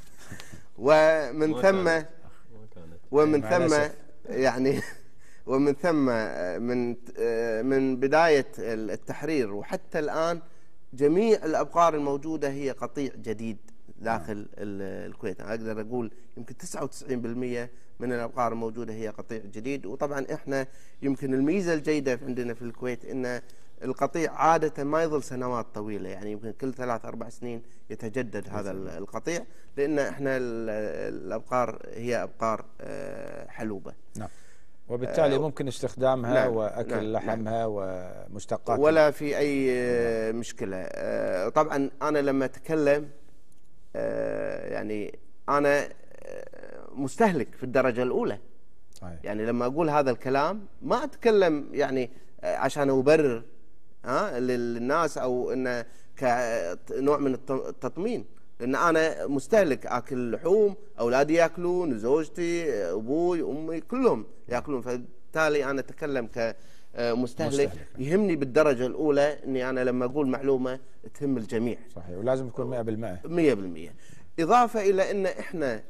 ومن ثم ومن ثم يعني ومن ثم من من بداية التحرير وحتى الآن جميع الأبقار الموجودة هي قطيع جديد داخل الكويت. أنا أقدر أقول يمكن تسعة وتسعين بالمئة من الأبقار الموجودة هي قطيع جديد. وطبعا إحنا يمكن الميزة الجيدة عندنا في الكويت إن القطيع عادة ما يظل سنوات طويلة، يعني يمكن كل ثلاث أربع سنين يتجدد هذا القطيع، لأن إحنا الأبقار هي أبقار حلوبة. نعم. وبالتالي آه ممكن استخدامها نعم وأكل نعم لحمها نعم ومشتقاتها ولا في أي مشكلة. آه طبعا أنا لما أتكلم آه يعني أنا مستهلك في الدرجة الأولى. صحيح. يعني لما أقول هذا الكلام ما أتكلم يعني عشان أبرر ها للناس أو إنه كنوع من التطمين، لأن أنا مستهلك، أكل لحوم، أولادي يأكلون، زوجتي، أبوي، أمي، كلهم يأكلون. فبالتالي أنا أتكلم كمستهلك. يهمني بالدرجة الأولى أني أنا لما أقول معلومة تهم الجميع. صحيح. ولازم تكون مئة بالمئة مئة بالمئة. إضافة إلى أن إحنا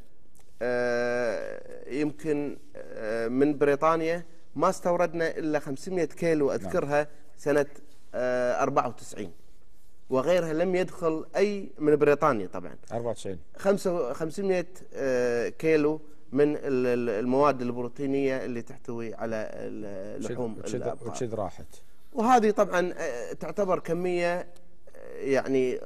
آه يمكن آه من بريطانيا ما استوردنا إلا خمسمئة كيلو أذكرها. نعم. سنة آه أربعة وتسعين، وغيرها لم يدخل أي من بريطانيا طبعا. أربعة وتسعين خمسمئة آه كيلو من المواد البروتينية اللي تحتوي على اللحوم الأبقار، وشد راحت. وهذه طبعا تعتبر كمية يعني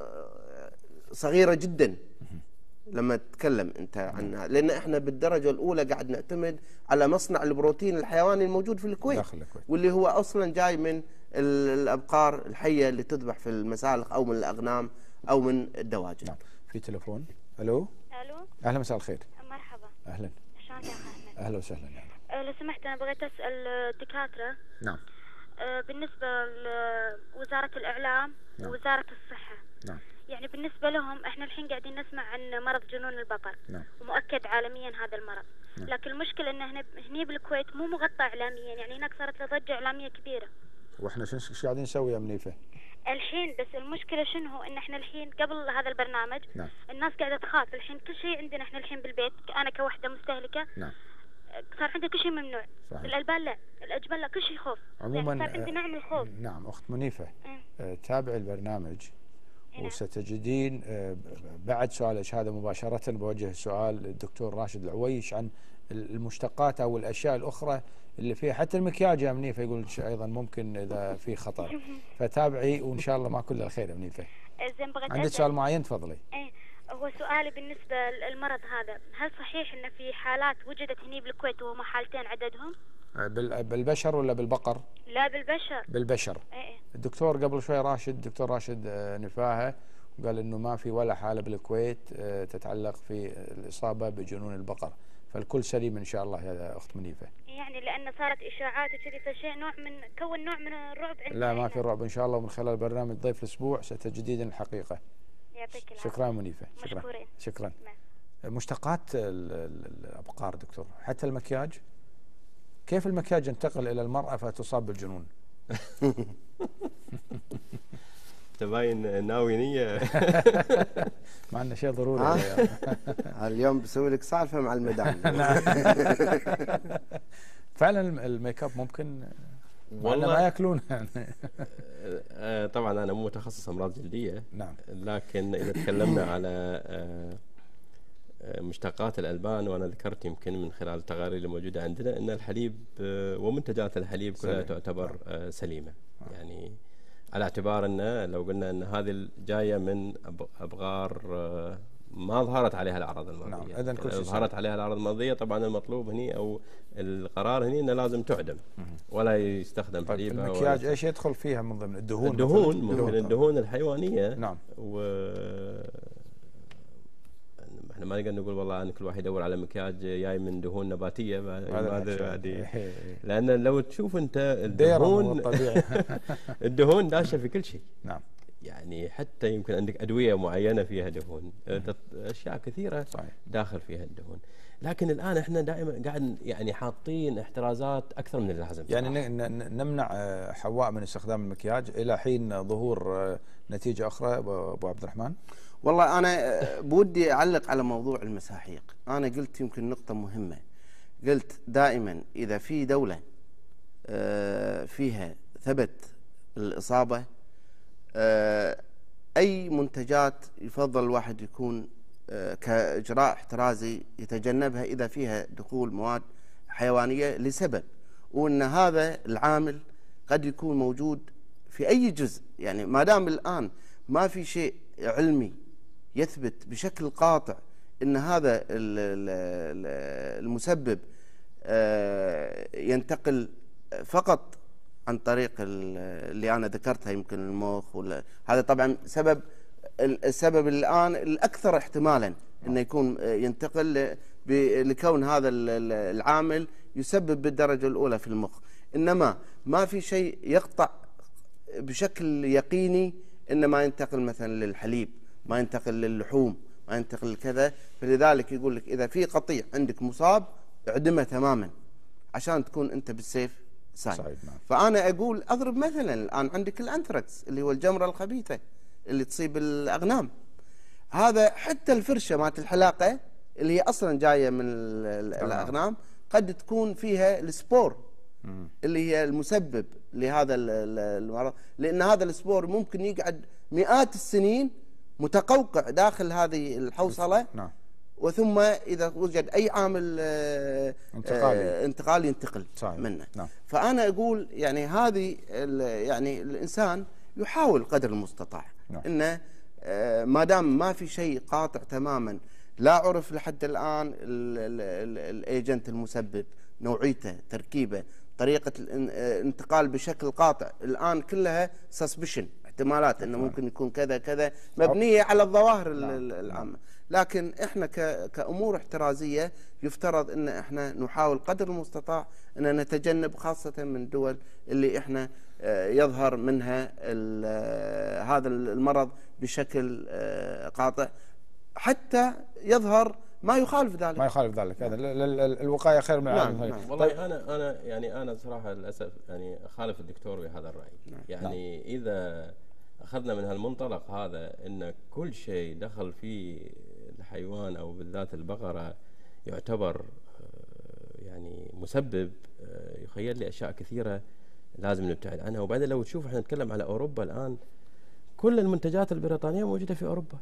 صغيرة جدا لما تتكلم انت عنها، لان احنا بالدرجه الاولى قاعد نعتمد على مصنع البروتين الحيواني الموجود في الكويت، داخل الكويت، واللي هو اصلا جاي من الابقار الحيه اللي تذبح في المسالخ او من الاغنام او من الدواجن. نعم. في تليفون. الو. الو. اهلا، مساء الخير. مرحبا. اهلا. شلونك يا اخي احمد؟ اهلا وسهلا. يعني. أه لو سمحت انا بغيت اسال الدكاتره. نعم. أه بالنسبه لوزاره الاعلام. نعم. ووزاره الصحه. نعم. يعني بالنسبة لهم احنا الحين قاعدين نسمع عن مرض جنون البقر. نعم. ومؤكد عالميا هذا المرض. نعم. لكن المشكلة انه هنا هني بالكويت مو مغطى اعلاميا، يعني هناك صارت له ضجة اعلامية كبيرة. واحنا شو قاعدين نسوي يا منيفة؟ الحين بس المشكلة شنو هو ان احنا الحين قبل هذا البرنامج. نعم. الناس قاعدة تخاف، الحين كل شيء عندنا احنا الحين بالبيت، انا كوحدة مستهلكة. نعم. صار عندنا كل شيء ممنوع. صحيح. الالبان لا، الاجبال لا، كل شيء خوف. عموما يعني صار عندنا نوع من الخوف. نعم اخت منيفة. اه تابع البرنامج. نعم. وستجدين بعد سؤالك هذا مباشرة بوجه السؤال للدكتور راشد العويش عن المشتقات أو الأشياء الأخرى اللي فيها، حتى المكياج يا منيفة يقول أيضا ممكن إذا في خطر. فتابعي وإن شاء الله ما كل الخير يا منيفة. زين بغيت عندك سؤال معين تفضلي. ايه هو سؤالي بالنسبة للمرض هذا، هل صحيح إن في حالات وجدت هني بالكويت وهم حالتين عددهم؟ بالبشر ولا بالبقر؟ لا بالبشر. بالبشر. ايه. الدكتور قبل شوي راشد الدكتور راشد نفاهه وقال انه ما في ولا حاله بالكويت تتعلق في الاصابه بجنون البقر، فالكل سليم ان شاء الله يا اخت منيفه. يعني لان صارت اشاعات وكذي فشيء نوع من كون نوع من الرعب عندنا. لا ما في رعب ان شاء الله، ومن خلال برنامج ضيف الاسبوع ستجدين الحقيقه. يعطيك العافيه. شكرا منيفه. شكرا. مشكورين. شكرا. مشتقات الابقار دكتور، حتى المكياج، كيف المكياج ينتقل الى المراه فتصاب بالجنون؟ تباين ناوي نية. مع انه شيء ضروري. اليوم بسوي لك سالفه مع المدام. فعلا الميك اب ممكن والله ما ياكلون. طبعا انا مو متخصص امراض جلديه. نعم. لكن اذا تكلمنا على مشتقات الألبان، وأنا ذكرت يمكن من خلال التقارير اللي موجودة عندنا أن الحليب ومنتجات الحليب كلها سليم. تعتبر آه. سليمة. آه. يعني على اعتبار أن لو قلنا أن هذه جاية من أبغار آه ما ظهرت عليها الأعراض المرضية. نعم. إذن كل شيء ظهرت عليها الأعراض المرضية طبعا المطلوب هني أو القرار هني أنه لازم تعدم ولا يستخدم حليب. المكياج إيش يدخل فيها من ضمن الدهون؟ الدهون ممكن الدهون الحيوانية. نعم. و احنا ما نقدر نقول والله ان كل واحد يدور على مكياج جاي من دهون نباتيه، هذا لان لو تشوف انت الدهون الدهون داشه في كل شيء. نعم. يعني حتى يمكن عندك ادويه معينه فيها دهون، اشياء كثيره صحيح. داخل فيها الدهون. لكن الان احنا دائما قاعد يعني حاطين احترازات اكثر من اللازم، يعني نمنع حواء من استخدام المكياج الى حين ظهور نتيجه اخرى. ابو عبد الرحمن، والله انا بودي اعلق على موضوع المساحيق. انا قلت يمكن نقطه مهمه، قلت دائما اذا في دوله فيها ثبت الاصابه، اي منتجات يفضل الواحد يكون كإجراء احترازي يتجنبها إذا فيها دخول مواد حيوانية، لسبب وأن هذا العامل قد يكون موجود في أي جزء. يعني ما دام الآن ما في شيء علمي يثبت بشكل قاطع أن هذا المسبب ينتقل فقط عن طريق اللي أنا ذكرتها، يمكن المخ، ولا هذا طبعا سبب السبب الآن الأكثر احتمالا أنه يكون ينتقل لكون هذا العامل يسبب بالدرجة الأولى في المخ. إنما ما في شيء يقطع بشكل يقيني إن ما ينتقل مثلا للحليب، ما ينتقل للحوم، ما ينتقل لكذا. فلذلك يقول لك إذا في قطيع عندك مصاب اعدمه تماما عشان تكون أنت بالسيف سايد. فأنا أقول أضرب مثلا الآن عندك الأنثراكس اللي هو الجمرة الخبيثة اللي تصيب الأغنام، هذا حتى الفرشة مالت الحلاقة اللي هي أصلا جاية من الأغنام قد تكون فيها السبور اللي هي المسبب لهذا المرض، لأن هذا السبور ممكن يقعد مئات السنين متقوقع داخل هذه الحوصلة، وثم إذا وجد أي عامل انتقالي, انتقالي ينتقل صحيح. منه. نعم. فأنا أقول يعني هذه يعني الإنسان يحاول قدر المستطاع نعم. إنه ما دام ما في شيء قاطع تماما، لا عرف لحد الآن الايجنت المسبب، نوعيته، تركيبه، طريقة الانتقال بشكل قاطع، الآن كلها سسبشن، احتمالات انه ممكن يكون كذا كذا مبنية على الظواهر العامة. لكن احنا كأمور احترازية يفترض ان احنا نحاول قدر المستطاع ان نتجنب، خاصة من الدول اللي احنا يظهر منها هذا المرض بشكل قاطع، حتى يظهر ما يخالف ذلك. ما يخالف ذلك، هذا الوقاية خير من العلاج. نعم. نعم. والله طيب. انا انا يعني انا صراحة للاسف يعني اخالف الدكتور بهذا الرأي. نعم. يعني نعم. اذا اخذنا من هالمنطلق هذا ان كل شيء دخل فيه الحيوان او بالذات البقرة يعتبر يعني مسبب، يخيل لي اشياء كثيرة لازم نبتعد عنها. وبعدين لو تشوف احنا نتكلم على اوروبا الان، كل المنتجات البريطانية موجودة في اوروبا.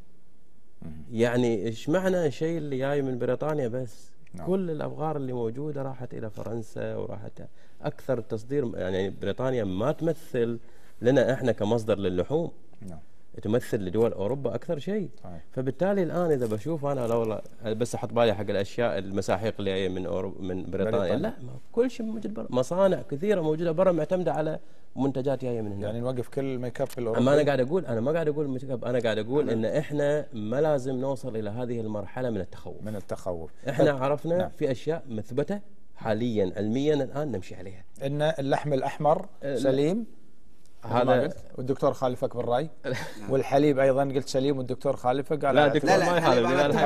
يعني ايش معنى الشيء اللي جاي من بريطانيا بس؟ نعم. كل الابغار اللي موجوده راحت الى فرنسا وراحت اكثر التصدير. يعني بريطانيا ما تمثل لنا احنا كمصدر للحوم، نعم. تمثل لدول اوروبا اكثر شيء. طيب. فبالتالي الان اذا بشوف انا لو بس احط بالي حق الاشياء المساحيق اللي جايه من أوروبا من بريطانيا, بريطانيا. لا، كل شيء موجود برا، مصانع كثيره موجوده برا معتمده على منتجات جايه من هنا. يعني نوقف كل ميك اب في الاوروبي. اما انا قاعد اقول انا ما قاعد اقول ميك اب، انا قاعد اقول ان احنا ما لازم نوصل الى هذه المرحله من التخوف. من التخوف. احنا طيب. عرفنا نعم. في اشياء مثبته حاليا علميا الان نمشي عليها. ان اللحم الاحمر سليم، هذا والدكتور خالفك بالراي. والحليب ايضا قلت سليم والدكتور خالفك قال لا دكتور ما يحالف.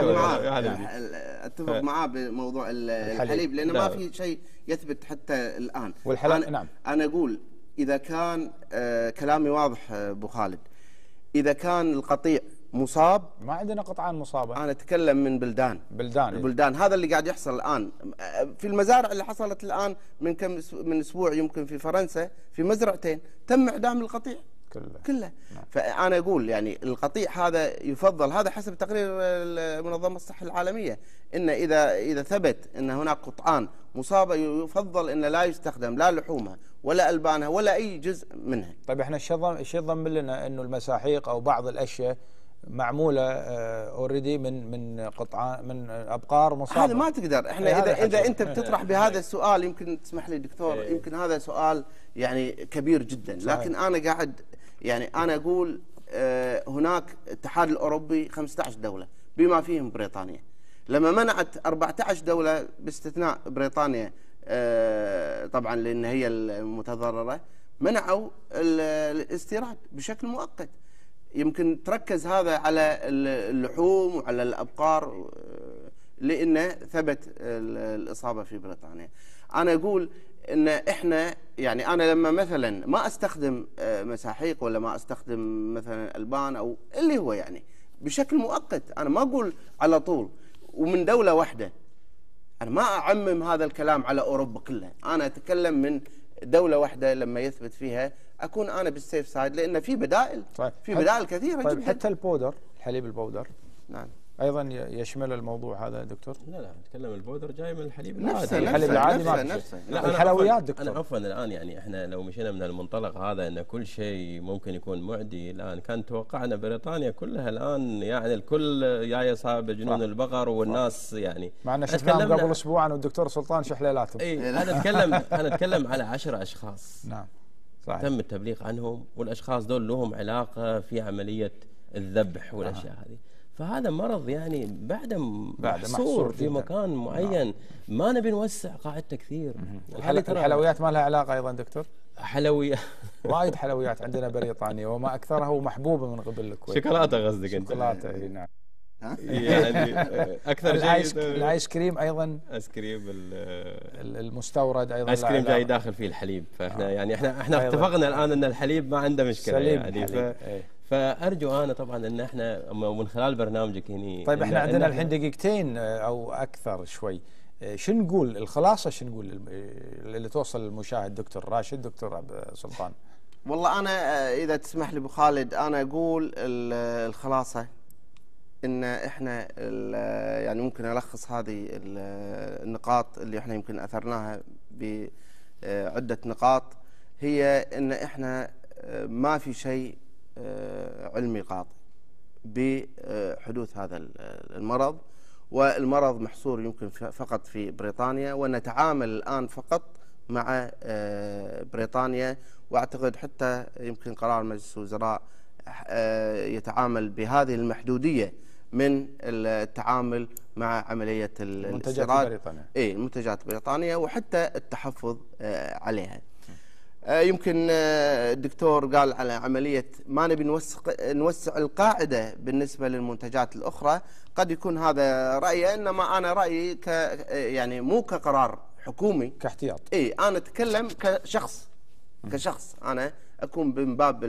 لا اتفق معاه بموضوع الحليب لانه ما في شيء يثبت حتى الان. والحليب نعم. انا اقول اذا كان آه كلامي واضح ابو خالد، اذا كان القطيع مصاب، ما عندنا قطعان مصابه. انا اتكلم من بلدان بلدان البلدان هذا اللي قاعد يحصل الان في المزارع اللي حصلت الان من كم من اسبوع يمكن في فرنسا في مزرعتين تم اعدام القطيع كله كله. نعم. فانا اقول يعني القطيع هذا يفضل، هذا حسب تقرير منظمه الصحه العالميه، ان اذا اذا ثبت ان هناك قطعان مصابه يفضل ان لا يستخدم لا لحومها ولا البانها ولا اي جزء منها. طيب احنا ايش يضمن لنا انه المساحيق او بعض الاشياء معموله اوريدي من من قطعان من ابقار مصابه؟ هذا ما تقدر. احنا اذا اذا انت بتطرح بهذا السؤال، يمكن تسمح لي دكتور، يمكن هذا سؤال يعني كبير جدا، لكن انا قاعد يعني انا اقول هناك الاتحاد الاوروبي خمسة عشر دوله بما فيهم بريطانيا، لما منعت أربعة عشر دوله باستثناء بريطانيا طبعا لان هي المتضرره، منعوا الاستيراد بشكل مؤقت. يمكن تركز هذا على اللحوم وعلى الأبقار لأنه ثبت الإصابة في بريطانيا. أنا أقول إن إحنا يعني أنا لما مثلا ما أستخدم مساحيق ولا ما أستخدم مثلا ألبان أو اللي هو يعني بشكل مؤقت، أنا ما أقول على طول ومن دولة واحدة، أنا ما أعمم هذا الكلام على أوروبا كلها، أنا أتكلم من دولة واحدة لما يثبت فيها أكون أنا بالسيف سايد، لأن في بدائل. طيب. في بدائل كثيرة طيب جدا. حتى البودر، الحليب البودر نعم ايضا يشمل الموضوع هذا دكتور؟ لا لا نتكلم البودر جاي من الحليب نفسه العادي. الحليب العادي نفسه ما نفسه. لا، الحلويات أنا دكتور. انا عفوا الان يعني احنا لو مشينا من المنطلق هذا ان كل شيء ممكن يكون معدي، الان كان توقعنا بريطانيا كلها الان يعني الكل جايه صاحب جنون صح. البقر والناس يعني مع ان شفناهم قبل اسبوع انا والدكتور سلطان شحليلاتهم. اي انا اتكلم انا اتكلم على عشرة اشخاص نعم صحيح. تم التبليغ عنهم، والاشخاص دول لهم علاقه في عمليه الذبح والاشياء آه. هذه. فهذا مرض يعني بعد محصور في مكان معين. نعم. ما نبي نوسع قاعدته كثير. الحل... الحلويات ما لها علاقه ايضا دكتور؟ حلويات وايد حلويات عندنا بريطانيا وما اكثرها ومحبوبه من قبل الكويت. شوكولاته قصدك انت؟ شوكولاته اي نعم. يعني اكثر شيء الايس كريم ايضا، ايس كريم المستورد ايضا، ايس كريم جاي داخل فيه الحليب. فاحنا آه. يعني احنا احنا اتفقنا الان ان الحليب ما عنده مشكله يعني. ف... فارجو انا طبعا ان احنا من خلال برنامجك هنا. طيب احنا عندنا الحين دقيقتين او اكثر شوي، شو نقول الخلاصه، شو نقول اللي توصل للمشاهد دكتور راشد، دكتور عبد سلطان؟ والله انا اذا تسمح لي ابو خالد انا اقول الخلاصه ان احنا يعني ممكن الخص هذه النقاط اللي احنا يمكن اثرناها بعده نقاط، هي ان احنا ما في شيء علمي قاطع بحدوث هذا المرض، والمرض محصور يمكن فقط في بريطانيا، ونتعامل الآن فقط مع بريطانيا. واعتقد حتى يمكن قرار مجلس الوزراء يتعامل بهذه المحدودية من التعامل مع عملية منتجات بريطانيا. اي المنتجات بريطانيا وحتى التحفظ عليها. يمكن الدكتور قال على عملية ما نبي نوسع نوسع القاعدة بالنسبة للمنتجات الأخرى، قد يكون هذا رأيي، إنما أنا رأيي ك يعني مو كقرار حكومي، كاحتياط. إي أنا أتكلم كشخص كشخص أنا أكون من باب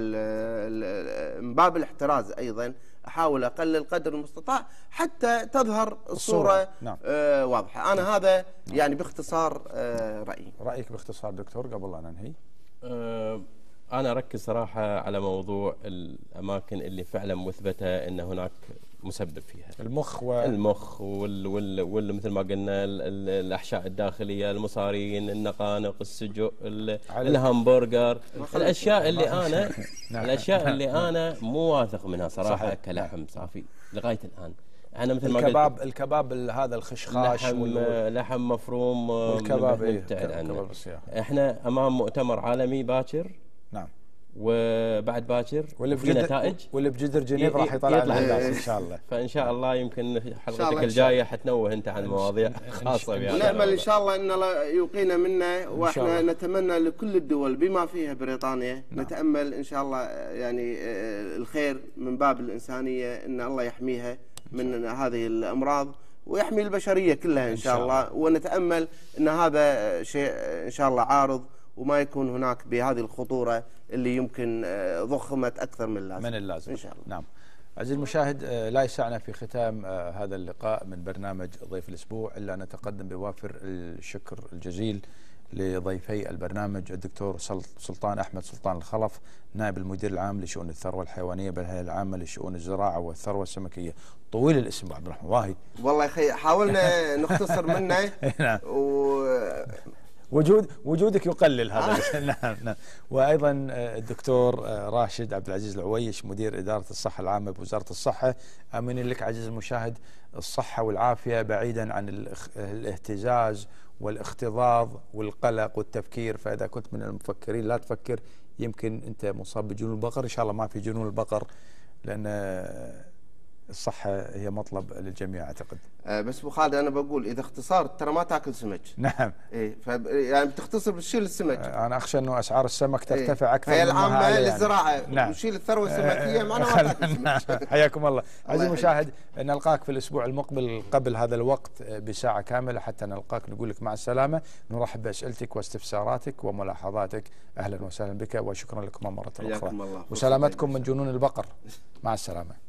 من باب الاحتراز أيضا، أحاول أقلل قدر المستطاع حتى تظهر الصورة نعم. آه واضحة. أنا هذا يعني باختصار آه رأيي. رأيك باختصار دكتور قبل أن ننهي؟ أه أنا أركز صراحة على موضوع الأماكن اللي فعلا مثبتة أن هناك مسبب فيها، المخ و... المخ وال... وال... وال... مثل ما قلنا ال... ال... الأحشاء الداخلية، المصارين، النقانق، السجق، ال... الهامبرجر، الأشياء اللي أنا الأشياء اللي أنا مو واثق منها صراحة. صحيح. كلحم صافي لغاية الآن أنا مثل ما الكباب قلت الكباب هذا الخشخاش لحم وال... لحم مفروم والكباب نبتعد إيه؟ عنه. احنا امام مؤتمر عالمي باكر. نعم. وبعد باكر وفي نتائج، واللي بجدر جنيف راح يطلع لنا ان شاء الله. فان شاء الله يمكن حلقتك الجايه حتنوه انت عن مواضيع خاصه بها. نامل ان شاء الله ان الله يوقينا منا، واحنا نتمنى لكل الدول بما فيها بريطانيا. نعم. نتامل ان شاء الله يعني الخير من باب الانسانيه، ان الله يحميها من هذه الامراض ويحمي البشريه كلها ان شاء الله. ونتامل ان هذا شيء ان شاء الله عارض، وما يكون هناك بهذه الخطورة اللي يمكن ضخمت أكثر من اللازم من اللازم إن شاء الله. نعم. عزيزي المشاهد، لا يسعنا في ختام هذا اللقاء من برنامج ضيف الأسبوع إلا أن نتقدم بوافر الشكر الجزيل لضيفي البرنامج الدكتور سلطان أحمد سلطان الخلف، نائب المدير العام لشؤون الثروة الحيوانية بالهيئة العامة لشؤون الزراعة والثروة السمكية. طويل الاسم عبد الرحمن واهي. والله يا أخي حاولنا نختصر منه. نعم. و وجود وجودك يقلل هذا. نعم نعم. وايضا الدكتور راشد عبد العزيز العويش مدير اداره الصحه العامه بوزاره الصحه. امين لك عزيزي المشاهد الصحه والعافيه بعيدا عن الاهتزاز والاختضاض والقلق والتفكير. فاذا كنت من المفكرين لا تفكر، يمكن انت مصاب بجنون البقر. ان شاء الله ما في جنون البقر، لان الصحة هي مطلب للجميع أعتقد. آه بس ابو خالد انا بقول اذا اختصار ترى ما تاكل سمك. نعم. ايه يعني بتختصر بتشيل السمك. آه انا اخشى انه اسعار السمك ترتفع إيه. اكثر. هي العامة يعني. للزراعة. نعم. وشيل الثروة السمكية معناها ما تاكل سمك. حياكم الله. عزيزي المشاهد نلقاك في الاسبوع المقبل قبل هذا الوقت بساعة كاملة حتى نلقاك نقول لك مع السلامة. نرحب باسئلتك واستفساراتك وملاحظاتك. اهلا وسهلا بك وشكرا لكم مرة اخرى. وسلامتكم من جنون البقر. مع السلامة.